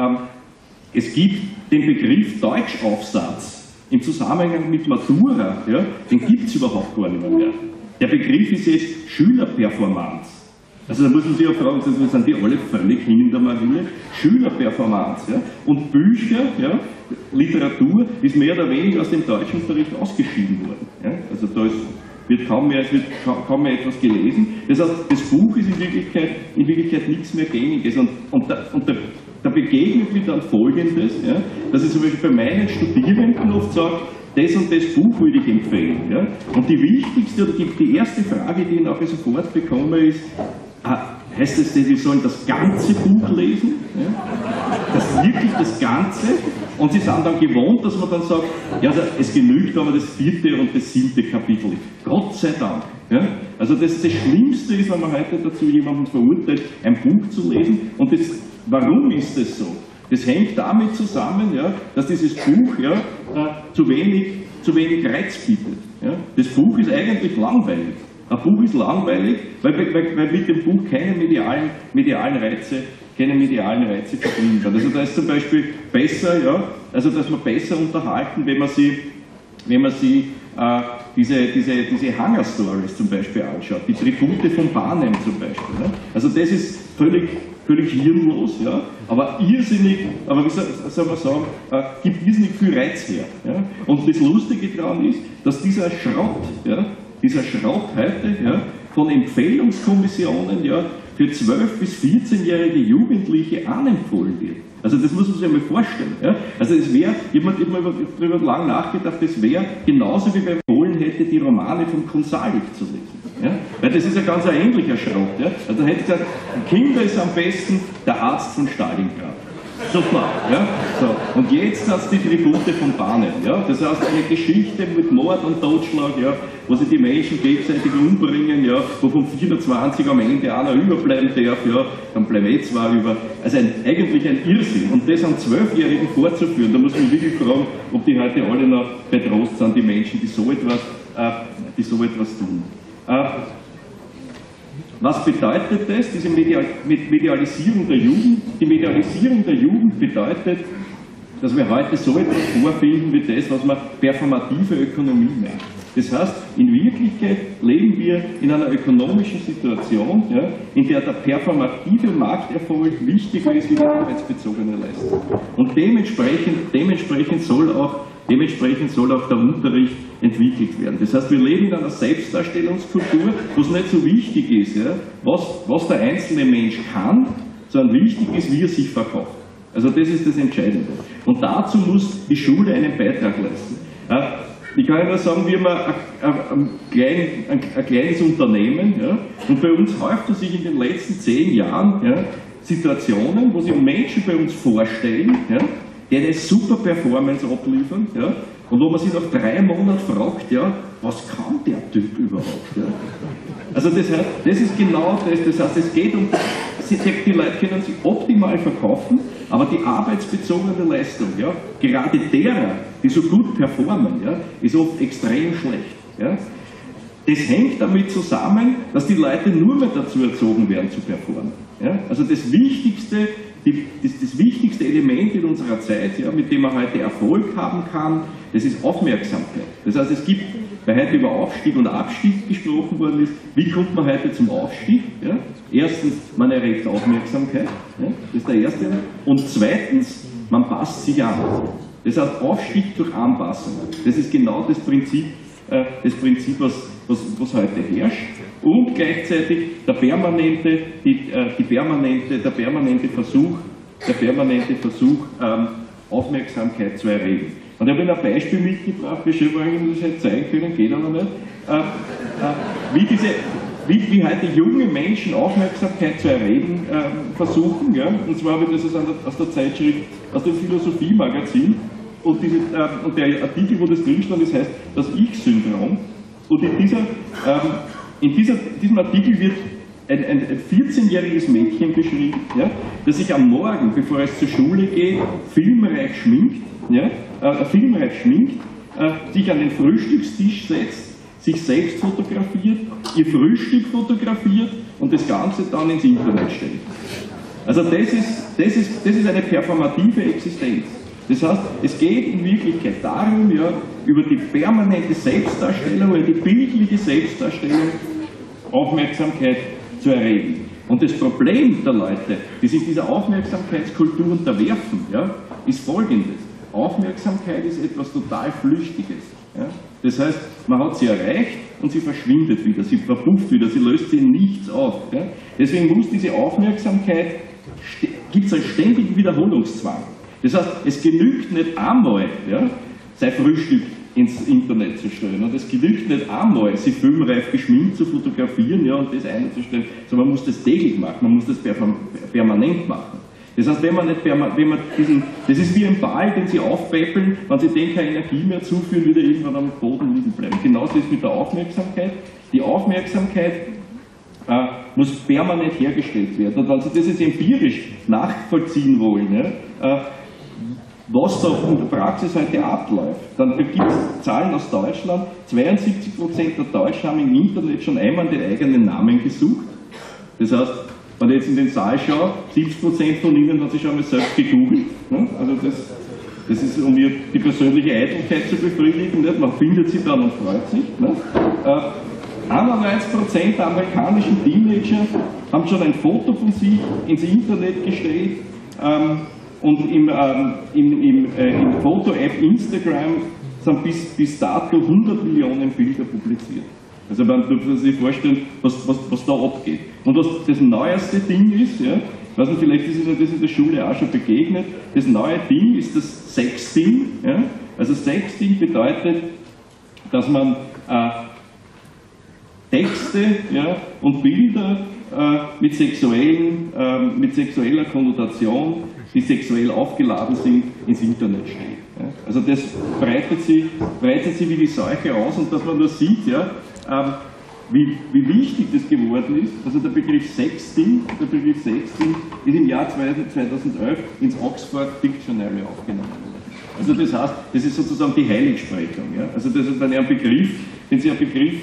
es gibt den Begriff Deutschaufsatz im Zusammenhang mit Matura, ja, den gibt es überhaupt gar nicht mehr. Der Begriff ist jetzt Schülerperformance. Also da muss man sich ja fragen, sind die alle völlig hin in der Marille? Schülerperformance. Ja? Und Bücher, ja, Literatur, ist mehr oder weniger aus dem Deutschunterricht ausgeschieden worden. Ja? Also da wird kaum mehr etwas gelesen. Das heißt, das Buch ist in Wirklichkeit nichts mehr Gängiges. Und da begegnet mir dann Folgendes, ja, dass ich zum Beispiel bei meinen Studierenden oft sage, das und das Buch würde ich empfehlen. Ja. Und die wichtigste oder die erste Frage, die ich nachher sofort bekomme, ist, heißt das, Sie sollen das ganze Buch lesen? Ja? Wirklich das Ganze? Und Sie sind dann gewohnt, dass man dann sagt, ja, also es genügt aber das 4. und das 7. Kapitel. Gott sei Dank. Ja? Also das Schlimmste ist, wenn man heute dazu jemanden verurteilt, ein Buch zu lesen. Und warum ist das so? Das hängt damit zusammen, ja, dass dieses Buch ja, zu wenig Reiz bietet. Ja? Das Buch ist eigentlich langweilig. Ein Buch ist langweilig, weil mit dem Buch keine medialen Reize verbunden werden. Also da ist zum Beispiel besser, ja, also dass man besser unterhalten, wenn man sie diese Hanger-Stories zum Beispiel anschaut, die Tribute von Panem zum Beispiel. Ne? Also das ist völlig hirnlos, ja, aber irrsinnig, aber wie soll man sagen, gibt irrsinnig viel Reiz her. Ja? Und das Lustige daran ist, dass dieser Schrott heute, ja, von Empfehlungskommissionen, ja, für 12- bis 14-jährige Jugendliche anempfohlen wird. Also das muss man sich einmal vorstellen. Ja. Also es wäre, ich habe mir darüber lang nachgedacht, das wäre genauso wie wenn man empfohlen hätte, die Romane von Konsalik zu lesen. Ja. Weil das ist ja ganz ein ähnlicher Schrott. Ja. Also da hätte ich gesagt, Kinder ist am besten der Arzt von Stalingrad. Super, ja, so. Und jetzt hat es die Tribute von Panem, ja, das heißt eine Geschichte mit Mord und Totschlag, ja, wo sich die Menschen gegenseitig umbringen, ja, wo von 24 am Ende einer überbleiben darf, ja, dann bleiben eh zwei über, also eigentlich ein Irrsinn. Und das an 12-Jährigen vorzuführen, da muss man wirklich fragen, ob die heute alle noch bei Trost sind, die Menschen, die so etwas tun. Was bedeutet das, diese Medialisierung der Jugend? Die Medialisierung der Jugend bedeutet, dass wir heute so etwas vorfinden wie das, was man performative Ökonomie nennt. Das heißt, in Wirklichkeit leben wir in einer ökonomischen Situation, ja, in der der performative Markterfolg wichtiger ist wie die arbeitsbezogene Leistung. Und dementsprechend soll auch der Unterricht entwickelt werden. Das heißt, wir leben in einer Selbstdarstellungskultur, wo es nicht so wichtig ist, ja, was der einzelne Mensch kann, sondern wichtig ist, wie er sich verkauft. Also das ist das Entscheidende. Und dazu muss die Schule einen Beitrag leisten. Ich kann ja nur sagen, wir haben ein kleines Unternehmen, ja, und bei uns häuft sich in den letzten 10 Jahren, ja, Situationen, wo sich Menschen bei uns vorstellen, ja, die eine super Performance abliefern, ja, und wo man sich nach 3 Monaten fragt, ja, was kann der Typ überhaupt? Ja? Also das heißt, das ist genau das, heißt, es geht um, die Leute können sich optimal verkaufen, aber die arbeitsbezogene Leistung, ja, gerade derer, die so gut performen, ja, ist oft extrem schlecht. Ja? Das hängt damit zusammen, dass die Leute nur mehr dazu erzogen werden, zu performen. Ja? Also das wichtigste Element in unserer Zeit, ja, mit dem man heute Erfolg haben kann, das ist Aufmerksamkeit. Das heißt, es gibt, weil heute über Aufstieg und Abstieg gesprochen worden ist, wie kommt man heute zum Aufstieg? Ja? Erstens, man erregt Aufmerksamkeit, ja? Das ist der erste. Und zweitens, man passt sich an. Das heißt, Aufstieg durch Anpassung. Das ist genau das Prinzip, was heute herrscht. Und gleichzeitig der permanente Versuch, Aufmerksamkeit zu erregen. Und ich habe Ihnen ein Beispiel mitgebracht, wie schön wir Ihnen das jetzt zeigen können, geht aber nicht, wie heute junge Menschen Aufmerksamkeit zu erregen versuchen. Ja? Und zwar habe ich das aus der Zeitschrift, aus dem Philosophie-Magazin, und der Artikel, wo das drin stand, das heißt das Ich-Syndrom. Und in diesem Artikel wird ein 14-jähriges Mädchen beschrieben, ja, das sich am Morgen, bevor es zur Schule geht, filmreich schminkt, sich an den Frühstückstisch setzt, sich selbst fotografiert, ihr Frühstück fotografiert und das Ganze dann ins Internet stellt. Also das ist eine performative Existenz. Das heißt, es geht in Wirklichkeit darum, ja, über die permanente Selbstdarstellung oder die bildliche Selbstdarstellung Aufmerksamkeit zu erregen. Und das Problem der Leute, die sich dieser Aufmerksamkeitskultur unterwerfen, ja, ist folgendes. Aufmerksamkeit ist etwas total Flüchtiges. Ja. Das heißt, man hat sie erreicht und sie verschwindet wieder, sie verpufft wieder, sie löst sie in nichts auf. Ja. Deswegen muss diese Aufmerksamkeit, gibt es einen ständigen Wiederholungszwang. Das heißt, es genügt nicht einmal, ja, sein Frühstück ins Internet zu stellen. Und es genügt nicht einmal, sich filmreif geschminkt zu fotografieren, ja, und das einzustellen, sondern man muss das täglich machen, man muss das permanent machen. Das heißt, das ist wie ein Ball, den Sie aufpäppeln, wenn Sie dem keine Energie mehr zuführen, wird er irgendwann am Boden liegen bleiben. Genauso ist es mit der Aufmerksamkeit. Die Aufmerksamkeit muss permanent hergestellt werden. Und wenn Sie das jetzt empirisch nachvollziehen wollen, ja, was da in der Praxis heute abläuft, dann gibt es Zahlen aus Deutschland, 72% der Deutschen haben im Internet schon einmal den eigenen Namen gesucht. Das heißt, wenn ich jetzt in den Saal schaue, 70% von Ihnen hat sich schon mal selbst gegoogelt. Ne? Also das ist, um die persönliche Eitelkeit zu befriedigen. Nicht? Man findet sie dann und freut sich. Ne? 91% der amerikanischen Teenager haben schon ein Foto von sich ins Internet gestellt. Und im Foto-App Instagram sind bis dato 100 Millionen Bilder publiziert. Also man muss sich vorstellen, was da abgeht. Und was das neueste Ding ist, ja, weiß nicht, vielleicht ist Ihnen das in der Schule auch schon begegnet, das neue Ding ist das Sexting. Ja? Also Sexting bedeutet, dass man Texte, ja, und Bilder mit sexueller Konnotation, die sexuell aufgeladen sind, ins Internet stellt. Ja? Also das breitet sich wie die Seuche aus, und dass man das sieht, ja, wie wichtig das geworden ist. Also der Begriff Sexting ist im Jahr 2011 ins Oxford Dictionary aufgenommen worden. Also das heißt, das ist sozusagen die Heiligsprechung. Ja? Also das ist dann ein Begriff, wenn es einen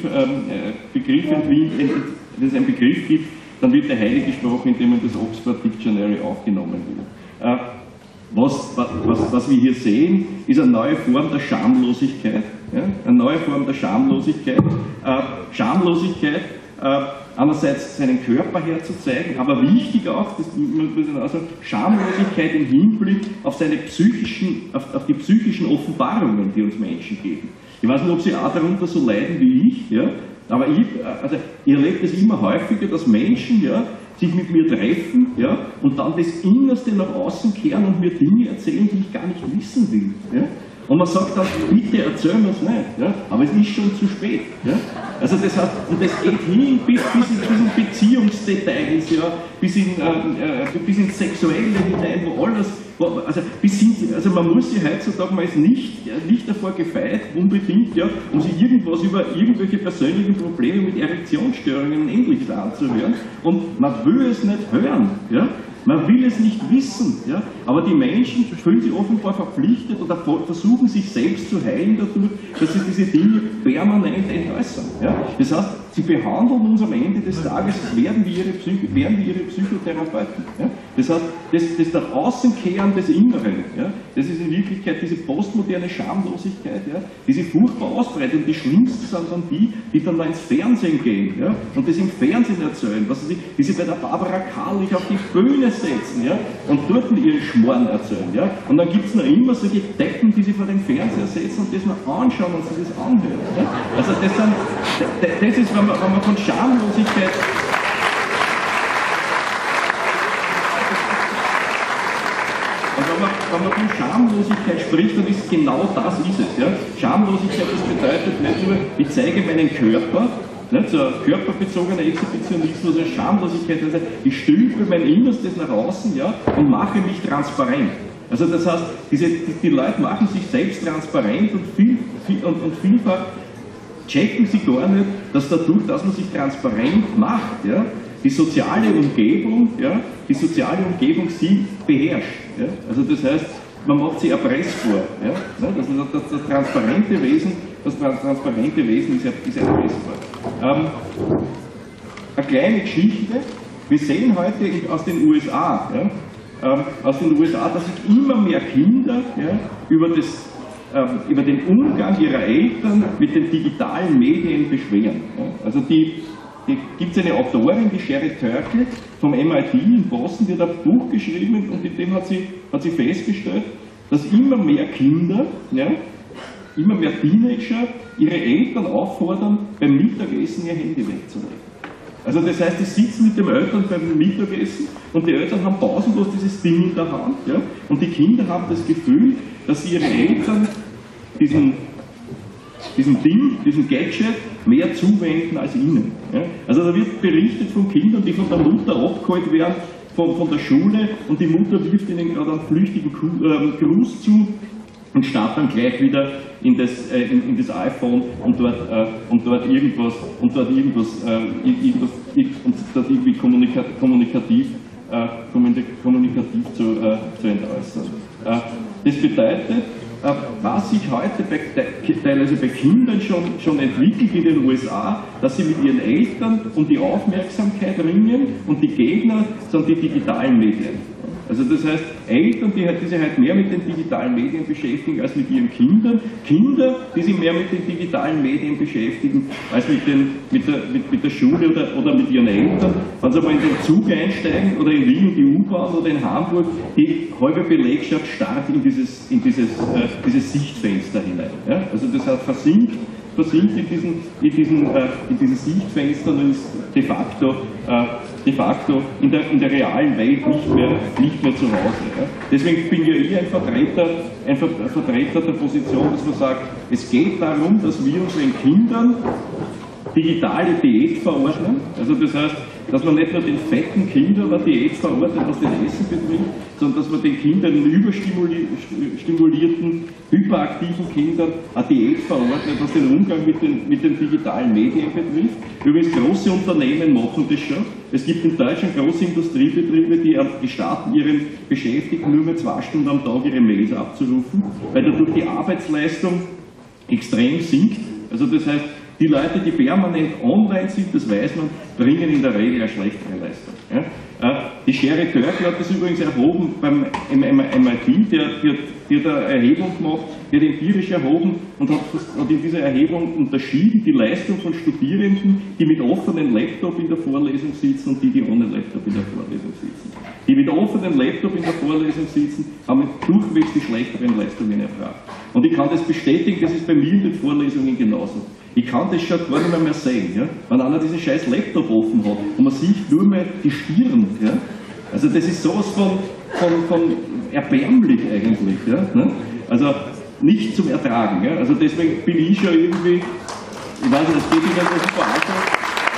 Begriff gibt, dann wird der heilig gesprochen, indem man das Oxford Dictionary aufgenommen wird. Was wir hier sehen, ist eine neue Form der Schamlosigkeit. Ja? Eine neue Form der Schamlosigkeit. Schamlosigkeit, einerseits seinen Körper herzuzeigen, aber wichtig auch, das muss ich auch sagen, Schamlosigkeit im Hinblick auf die psychischen Offenbarungen, die uns Menschen geben. Ich weiß nicht, ob Sie auch darunter so leiden wie ich, ja? Aber ich erlebe es immer häufiger, dass Menschen, ja, sich mit mir treffen, ja, und dann das Innerste nach außen kehren und mir Dinge erzählen, die ich gar nicht wissen will. Ja. Und man sagt dann, bitte erzähl mir es nicht, ja, aber es ist schon zu spät. Ja. Also das heißt, und das geht hin bis in Beziehungsdetails, ja, bis ins Sexuelle hinein, wo alles, also man muss sich heutzutage mal nicht davor gefeit, unbedingt, ja, um sich irgendwas über irgendwelche persönlichen Probleme mit Erektionsstörungen und Ähnliches anzuhören, und man will es nicht hören, ja. Man will es nicht wissen, ja? Aber die Menschen fühlen sich offenbar verpflichtet oder versuchen sich selbst zu heilen dadurch, dass sie diese Dinge permanent entäußern. Ja? Das heißt, sie behandeln uns am Ende des Tages, werden wir ihre Psychotherapeuten. Ja? Das heißt, das nach außen kehren des Inneren, ja? Das ist in Wirklichkeit diese postmoderne Schamlosigkeit, ja? Die sich furchtbar ausbreitet. Und die schlimmsten sind dann die dann da ins Fernsehen gehen, ja? Und das im Fernsehen erzählen, die sich bei der Barbara Karlich auf die Bühne setzen, ja, und dort ihren Schmarrn erzählen. Ja. Und dann gibt es noch immer solche Deppen, die sich vor den Fernseher setzen und das noch anschauen und sich das anhören. Ja. Also das ist, wenn man von Schamlosigkeit... Wenn man von Schamlosigkeit spricht, dann ist genau das ist es. Ja. Schamlosigkeit, das bedeutet nicht nur, ich zeige meinen Körper, nicht, so ein körperbezogener Exhibitionismus, also Schamlosigkeit, also ich stülpe mein Innerstes nach außen, ja, und mache mich transparent. Also das heißt, die Leute machen sich selbst transparent und vielfach checken sie gar nicht, dass dadurch, dass man sich transparent macht, ja, die soziale Umgebung sie beherrscht. Ja. Also das heißt, man macht sie erpressbar. Ja. Das transparente Wesen ist erpressbar. Eine kleine Geschichte. Wir sehen heute aus den USA, dass sich immer mehr Kinder, ja, über den Umgang ihrer Eltern mit den digitalen Medien beschweren. Ja. Also gibt es eine Autorin, die Sherry Turkle vom MIT in Boston, die hat ein Buch geschrieben, und in dem hat sie festgestellt, dass immer mehr Kinder, ja, immer mehr Teenager ihre Eltern auffordern, beim Mittagessen ihr Handy wegzulegen. Also das heißt, die sitzen mit den Eltern beim Mittagessen und die Eltern haben pausenlos dieses Ding in der Hand, ja, und die Kinder haben das Gefühl, dass sie ihre Eltern diesen Gadget mehr zuwenden als ihnen. Ja. Also da wird berichtet von Kindern, die von der Mutter abgeholt werden, von der Schule, und die Mutter wirft ihnen gerade einen flüchtigen Gruß zu und startet dann gleich wieder in das iPhone und dort irgendwie kommunikativ zu entäußern. Das bedeutet, was sich heute teilweise bei Kindern schon entwickelt in den USA, dass sie mit ihren Eltern um die Aufmerksamkeit ringen, und die Gegner sind die digitalen Medien. Also das heißt, Eltern, die sich halt mehr mit den digitalen Medien beschäftigen als mit ihren Kindern, Kinder, die sich mehr mit den digitalen Medien beschäftigen als mit der Schule oder mit ihren Eltern. Wenn sie aber in den Zug einsteigen oder in Wien in die U-Bahn oder in Hamburg, die halbe Belegschaft starrt in dieses Sichtfenster hinein. Ja? Also das heißt, versinkt versinkt in diesen Sichtfenstern und ist de facto in der realen Welt nicht mehr zu Hause. Ja. Deswegen bin ich ein Vertreter der Position, dass man sagt, es geht darum, dass wir unseren Kindern digitale Diät verordnen. Also das heißt, dass man nicht nur den fetten Kindern eine Diät verordnet, was das Essen betrifft, sondern dass man den Kindern, den überstimulierten, hyperaktiven Kindern eine Diät verordnet, was den Umgang mit den digitalen Medien betrifft. Übrigens, große Unternehmen machen das schon. Es gibt in Deutschland große Industriebetriebe, die gestatten ihren Beschäftigten nur mehr 2 Stunden am Tag ihre Mails abzurufen, weil dadurch die Arbeitsleistung extrem sinkt. Also das heißt, die Leute, die permanent online sind, das weiß man, bringen in der Regel eine schlechtere Leistung. Ja? Die Sherry Turkle hat das übrigens erhoben im MIT, die hat eine Erhebung gemacht, die hat empirisch erhoben und hat in dieser Erhebung unterschieden die Leistung von Studierenden, die mit offenem Laptop in der Vorlesung sitzen und die ohne Laptop in der Vorlesung sitzen. Die mit offenem Laptop in der Vorlesung sitzen, haben durchwegs die schlechteren Leistungen erbracht. Und ich kann das bestätigen, das ist bei mir in den Vorlesungen genauso. Ich kann das schon gar nicht mehr sehen, ja? Wenn einer diesen scheiß Laptop offen hat und man sieht nur mehr die Stirn. Ja? Also das ist sowas von erbärmlich eigentlich. Ja? Also nicht zum Ertragen. Ja? Also deswegen bin ich schon irgendwie, ich weiß nicht, das geht Ihnen so verankert.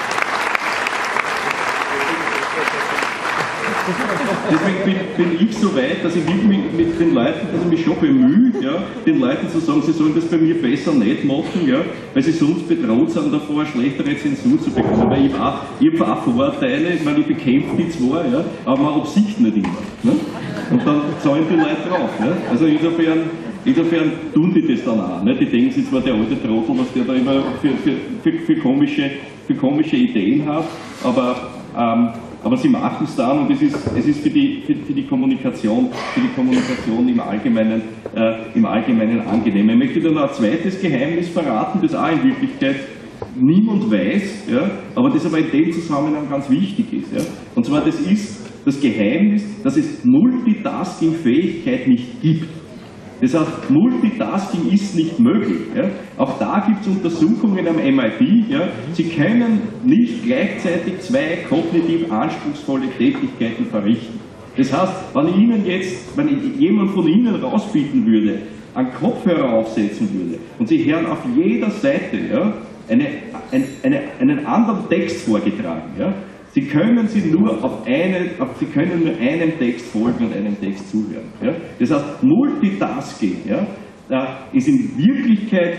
Deswegen bin ich so weit, dass ich mit den Leuten, dass ich mich schon bemühe, ja, den Leuten zu sagen, sie sollen das bei mir besser nicht machen, ja, weil sie sonst bedroht sind, davor eine schlechtere Zensur zu bekommen. Weil ich habe auch Vorurteile, ich meine, ich bekämpfe die zwar, ja, aber man obsiegt nicht immer. Ne? Und dann zahlen die Leute drauf. Ja? Also insofern tun die das dann auch. Ne? Die denken sich zwar, der alte Trottel, was der da immer für komische Ideen hat, aber sie machen es dann und es ist für die Kommunikation im Allgemeinen angenehm. Ich möchte dann noch ein zweites Geheimnis verraten, das auch in Wirklichkeit niemand weiß, ja, aber das aber in dem Zusammenhang ganz wichtig ist. Ja. Und zwar das ist das Geheimnis, dass es Multitasking-Fähigkeit nicht gibt. Das heißt, Multitasking ist nicht möglich. Ja. Auch da gibt es Untersuchungen am MIT. Ja. Sie können nicht gleichzeitig 2 kognitiv anspruchsvolle Tätigkeiten verrichten. Das heißt, wenn jemand von Ihnen rausbieten würde, einen Kopfhörer aufsetzen würde und Sie hören auf jeder Seite ja, einen anderen Text vorgetragen. Ja. Sie können nur einem Text folgen und einem Text zuhören. Ja? Das heißt, Multitasking ja, ist in Wirklichkeit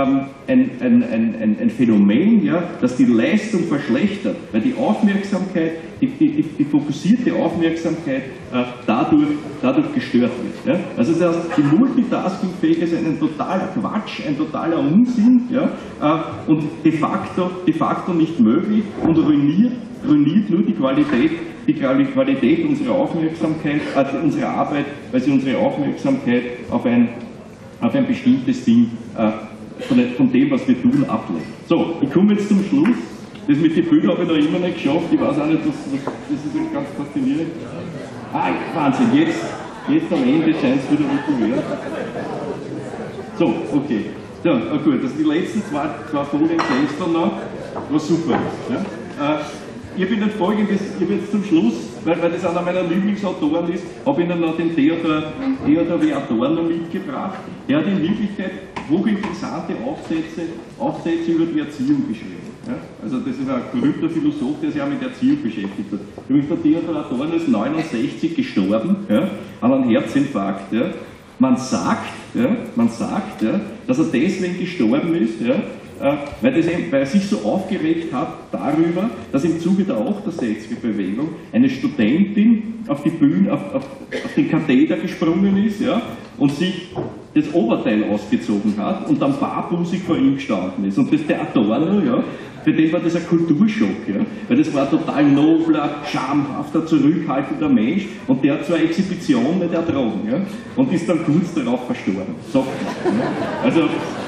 ein Phänomen, ja, das die Leistung verschlechtert, weil die Aufmerksamkeit, die fokussierte Aufmerksamkeit dadurch gestört wird. Ja? Also das heißt, die Multitasking-Fähigkeit ist ein totaler Quatsch, ein totaler Unsinn ja? Und de facto nicht möglich und ruiniert nur die Qualität unserer Aufmerksamkeit, unserer Arbeit, weil sie unsere Aufmerksamkeit auf ein bestimmtes Ding von dem, was wir tun, ablenkt. So, ich komme jetzt zum Schluss. Das mit den Bildern habe ich noch immer nicht geschafft. Ich weiß auch nicht, das ist ganz faszinierend. Ah, Wahnsinn, jetzt am Ende scheint es wieder zu werden. So, okay. Ja, gut, also die letzten zwei Folien kennst du noch, was super ist. Ja? Ich habe Ihnen folgendes, ich habe jetzt zum Schluss, weil das einer meiner Lieblingsautoren ist, habe ich Ihnen noch den Theodor W. Adorno mitgebracht. Er hat in Wirklichkeit hochinteressante Aufsätze über die Erziehung geschrieben. Ja? Also das ist ein berühmter Philosoph, der sich auch mit Erziehung beschäftigt hat. Übrigens der Theodor Adorno ist 69 gestorben, ja, an einem Herzinfarkt. Ja? Man sagt, dass er deswegen gestorben ist, ja, weil er sich so aufgeregt hat darüber, dass im Zuge der 68er-Bewegung eine Studentin auf die Bühne, auf den Katheder gesprungen ist, ja, und sich das Oberteil ausgezogen hat und dann barbusig vor ihm gestanden ist. Und das der Adorno, ja, für den war das ein Kulturschock, ja, weil das war ein total nobler, schamhafter, zurückhaltender Mensch und der hat so eine Exhibition nicht ertragen, ja, und ist dann kurz darauf verstorben, sagt man. Ja. Also,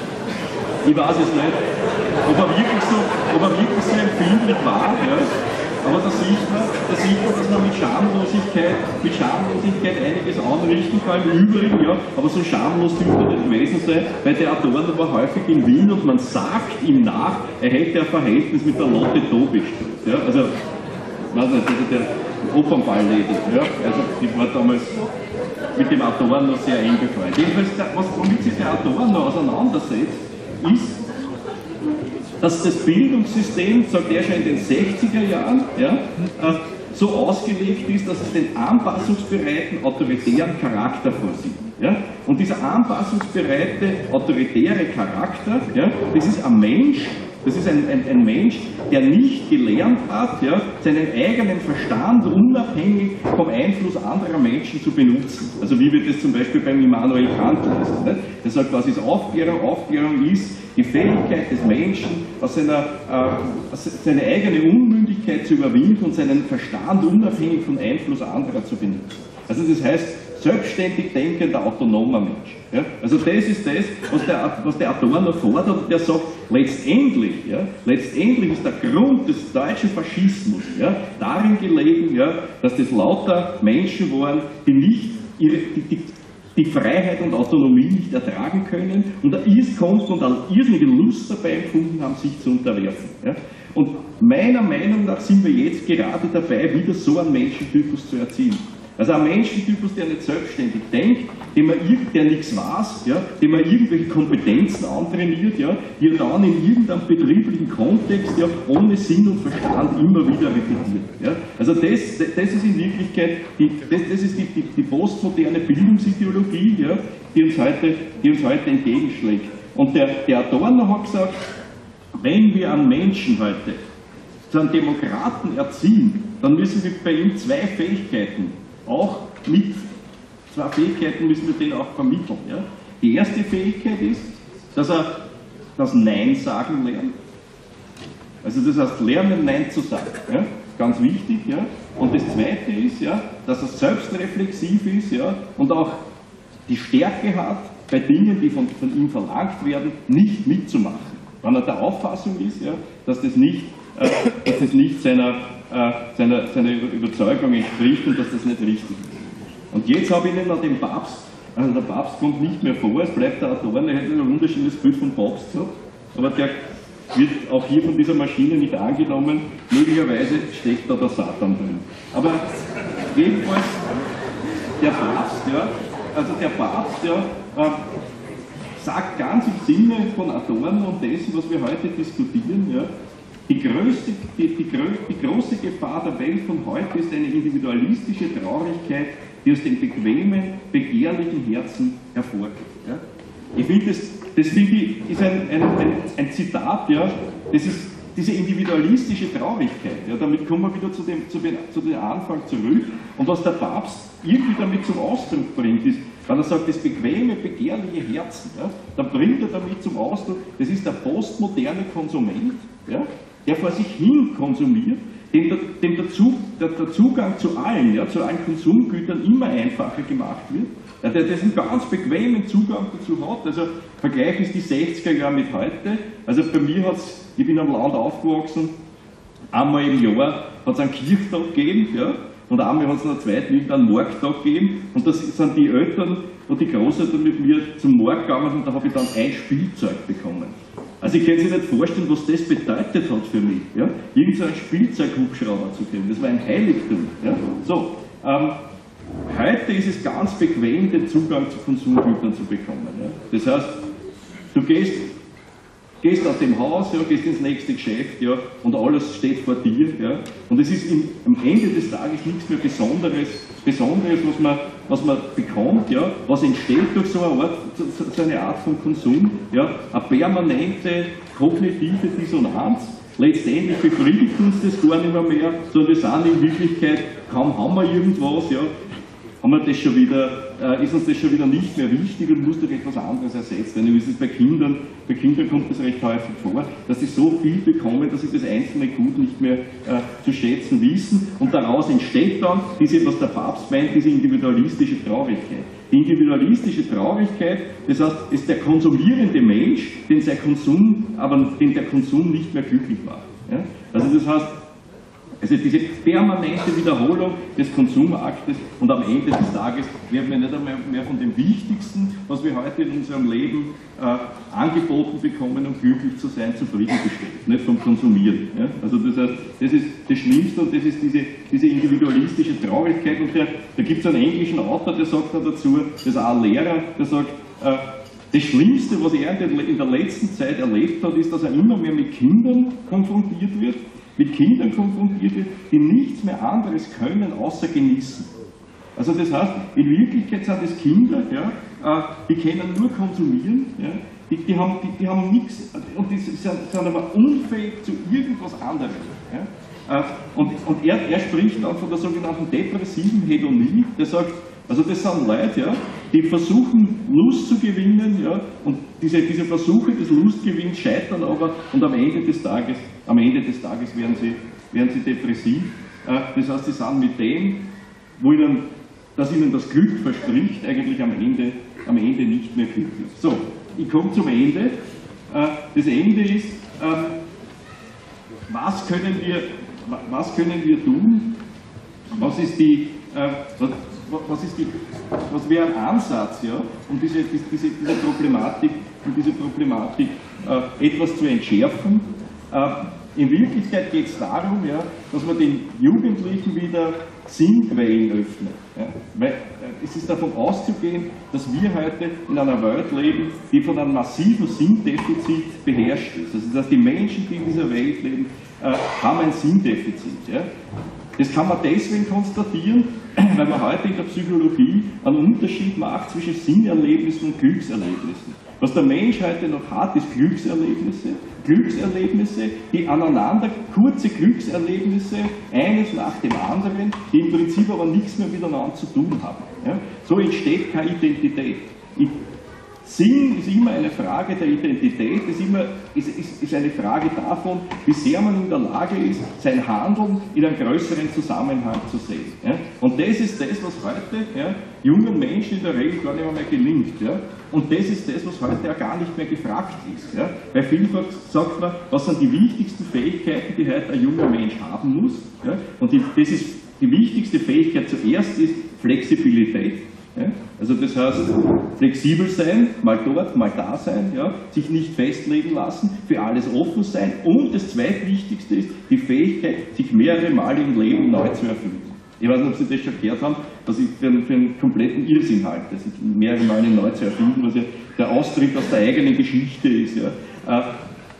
ich weiß es nicht, ob er wirklich so empfindlich war, ja. Aber da sieht man, dass man mit Schamlosigkeit einiges anrichten kann. Im Übrigen, ja, aber so schamlos dürfte er nicht gewesen sein, weil der Adorno war häufig in Wien und man sagt ihm nach, er hätte ein Verhältnis mit der Lotte Tobisch. Ja, also, weiß nicht, also der Opernballlady, ja, also die war damals mit dem Adorno sehr eng befreundet. Jedenfalls, womit sich der Adorno auseinandersetzt, ist, dass das Bildungssystem, sagt er schon in den 60er Jahren, ja, so ausgelegt ist, dass es den anpassungsbereiten, autoritären Charakter vorsieht. Ja? Und dieser anpassungsbereite, autoritäre Charakter, ja, das ist ein Mensch, ein Mensch, der nicht gelernt hat, ja, seinen eigenen Verstand unabhängig vom Einfluss anderer Menschen zu benutzen. Also wie wir das zum Beispiel beim Immanuel Kant lesen. Nicht? Der sagt, was ist Aufklärung? Aufklärung ist die Fähigkeit des Menschen, seine eigene Unmündigkeit zu überwinden und seinen Verstand unabhängig vom Einfluss anderer zu benutzen. Also das heißt, selbstständig denkender, autonomer Mensch. Ja? Also das ist das, was der Adorno fordert, und der sagt, letztendlich ist der Grund des deutschen Faschismus, ja, darin gelegen, ja, dass das lauter Menschen waren, die nicht die Freiheit und Autonomie nicht ertragen können und eine irrsinnige Lust dabei empfunden haben, sich zu unterwerfen. Ja? Und meiner Meinung nach sind wir jetzt gerade dabei, wieder so einen Menschentypus zu erziehen. Also ein Menschentypus, der nicht selbstständig denkt, der nichts weiß, ja, dem man irgendwelche Kompetenzen antrainiert, ja, die er dann in irgendeinem betrieblichen Kontext, ja, ohne Sinn und Verstand immer wieder repetiert. Ja. Also das ist in Wirklichkeit die postmoderne Bildungsideologie, ja, die uns heute entgegenschlägt. Und der Adorno hat gesagt, wenn wir einen Menschen heute zu einem Demokraten erziehen, dann müssen wir bei ihm zwei Fähigkeiten müssen wir denen auch vermitteln. Ja? Die erste Fähigkeit ist, dass er das Nein sagen lernt. Also das heißt, lernen, Nein zu sagen. Ja? Ganz wichtig. Ja? Und das zweite ist, ja, dass er selbstreflexiv ist, ja, und auch die Stärke hat, bei Dingen, die von ihm verlangt werden, nicht mitzumachen. Wenn er der Auffassung ist, ja, dass das nicht seiner Überzeugung entspricht und dass das nicht richtig ist. Und jetzt habe ich Ihnen noch den Papst, also der Papst kommt nicht mehr vor, es bleibt der Adorno, er hätte ein wunderschönes Bild vom Papst gehabt, aber der wird auch hier von dieser Maschine nicht angenommen, möglicherweise steckt da der Satan drin. Aber jedenfalls, der Papst, sagt ganz im Sinne von Adorno und dessen, was wir heute diskutieren, ja, die große Gefahr der Welt von heute ist eine individualistische Traurigkeit, die aus dem bequemen, begehrlichen Herzen hervorgeht. Ja? Ich finde, das ist ein Zitat, ja, das ist diese individualistische Traurigkeit. Ja, damit kommen wir wieder zu dem Anfang zurück. Und was der Papst irgendwie damit zum Ausdruck bringt, ist, wenn er sagt, das bequeme, begehrliche Herzen, ja, dann bringt er damit zum Ausdruck, das ist der postmoderne Konsument, ja, der vor sich hin konsumiert, dem der Zugang zu allen Konsumgütern immer einfacher gemacht wird, ja, der einen ganz bequemen Zugang dazu hat. Also Vergleich ist die 60er Jahre mit heute. Also bei mir ich bin am Land aufgewachsen, einmal im Jahr hat es einen Kirchtag gegeben, ja, und einmal hat es in der zweiten Winter einen Markttag gegeben, und das sind die Eltern und die Großeltern mit mir zum Markt gegangen, und da habe ich dann ein Spielzeug bekommen. Also ich kann sich nicht vorstellen, was das bedeutet hat für mich, ja? Irgend so einen Spielzeughubschrauber zu kriegen, das war ein Heiligtum. Ja? So, heute ist es ganz bequem, den Zugang zu Konsumgütern zu bekommen. Ja? Das heißt, du gehst aus dem Haus, ja, gehst ins nächste Geschäft, ja, und alles steht vor dir. Ja, und es ist am Ende des Tages nichts mehr Besonderes, was man bekommt, ja, was entsteht durch so eine Art von Konsum, ja, eine permanente kognitive Dissonanz. Letztendlich befriedigt uns das gar nicht mehr, sondern wir sind in Wirklichkeit, kaum haben wir irgendwas, ja, ist uns das schon wieder nicht mehr wichtig und muss durch etwas anderes ersetzt werden. Wie ist es bei Kindern kommt es recht häufig vor, dass sie so viel bekommen, dass sie das einzelne Gut nicht mehr zu schätzen wissen, und daraus entsteht dann was der Papst meint, diese individualistische Traurigkeit. Die individualistische Traurigkeit, das heißt, ist der konsumierende Mensch, den der Konsum nicht mehr glücklich macht. Ja? Also das heißt, Also diese permanente Wiederholung des Konsumaktes und am Ende des Tages werden wir nicht einmal mehr von dem Wichtigsten, was wir heute in unserem Leben angeboten bekommen, um glücklich zu sein, zufriedengestellt, nicht vom Konsumieren. Ja? Also das heißt, das ist das Schlimmste und das ist diese individualistische Traurigkeit. Und da gibt es einen englischen Autor, der sagt dann dazu, das ist auch ein Lehrer, der sagt, das Schlimmste, was er in der letzten Zeit erlebt hat, ist, dass er immer mehr mit Kindern konfrontiert wird, die nichts mehr anderes können, außer genießen. Also das heißt, in Wirklichkeit sind das Kinder, ja, die können nur konsumieren, ja, die haben nichts, und die sind aber unfähig zu irgendwas anderem. Ja. Und er spricht dann von der sogenannten depressiven Hedonie, der sagt, also das sind Leute, ja, die versuchen Lust zu gewinnen, ja, und diese Versuche des Lustgewinns scheitern aber, und am Ende des Tages werden sie depressiv. Das heißt, sie sind mit dem, das ihnen das Glück verspricht, eigentlich am Ende nicht mehr glücklich. So, ich komme zum Ende. Das Ende ist, was können wir tun? Was wäre ein Ansatz, ja, um diese Problematik etwas zu entschärfen? In Wirklichkeit geht es darum, ja, dass man den Jugendlichen wieder Sinnquellen öffnet. Ja. Weil es ist davon auszugehen, dass wir heute in einer Welt leben, die von einem massiven Sinndefizit beherrscht ist. Also dass die Menschen, die in dieser Welt leben, haben ein Sinndefizit. Ja. Das kann man deswegen konstatieren, weil man heute in der Psychologie einen Unterschied macht zwischen Sinnerlebnissen und Glückserlebnissen. Was der Mensch heute noch hat, ist Glückserlebnisse, die aneinander, kurze Glückserlebnisse, eines nach dem anderen, die im Prinzip aber nichts mehr miteinander zu tun haben. Ja? So entsteht keine Identität. Sinn ist immer eine Frage der Identität, ist eine Frage davon, wie sehr man in der Lage ist, sein Handeln in einem größeren Zusammenhang zu sehen. Ja? Und das ist das, was heute, ja, jungen Menschen in der Regel gar nicht mehr gelingt. Ja? Und das ist das, was heute ja gar nicht mehr gefragt ist. Ja? Weil vielfach sagt man, was sind die wichtigsten Fähigkeiten, die heute ein junger Mensch haben muss. Ja? Und das ist die wichtigste Fähigkeit zuerst ist Flexibilität. Ja? Also das heißt, flexibel sein, mal dort, mal da sein, ja? Sich nicht festlegen lassen, für alles offen sein, und das zweitwichtigste ist die Fähigkeit, sich mehrere Male im Leben neu zu erfüllen. Ich weiß nicht, ob Sie das schon gehört haben, was ich für einen kompletten Irrsinn halte, sich mehrere Male neu zu erfinden, was ja der Austritt aus der eigenen Geschichte ist. Ja?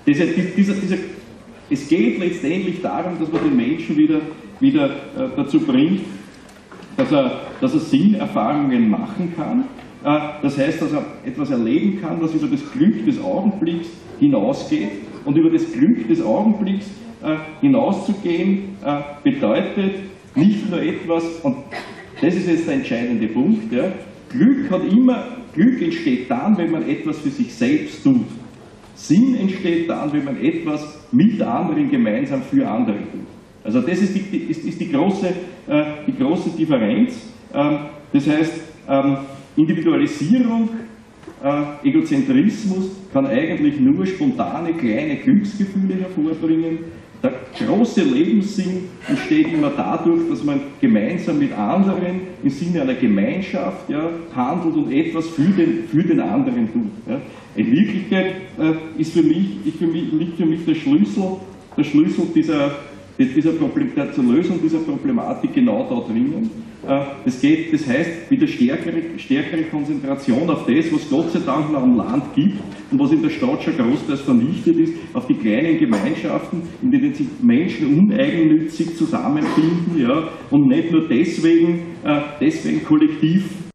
Es geht letztendlich darum, dass man den Menschen wieder dazu bringt, dass er Sinnerfahrungen machen kann. Das heißt, dass er etwas erleben kann, was über das Glück des Augenblicks hinausgeht. Und über das Glück des Augenblicks hinauszugehen bedeutet nicht nur etwas, und das ist jetzt der entscheidende Punkt, ja, Glück entsteht dann, wenn man etwas für sich selbst tut. Sinn entsteht dann, wenn man etwas mit anderen gemeinsam für andere tut. Also das ist die große Differenz. Das heißt, Individualisierung, Egozentrismus kann eigentlich nur spontane, kleine Glücksgefühle hervorbringen. Der große Lebenssinn entsteht immer dadurch, dass man gemeinsam mit anderen im Sinne einer Gemeinschaft, ja, handelt und etwas für den anderen tut. Ja. In Wirklichkeit liegt für mich der Schlüssel zur Lösung dieser Problematik genau da drinnen. Das heißt, wieder stärkere Konzentration auf das, was Gott sei Dank noch am Land gibt und was in der Stadt schon großteils vernichtet ist, auf die kleinen Gemeinschaften, in denen sich Menschen uneigennützig zusammenfinden, ja, und nicht nur deswegen kollektiv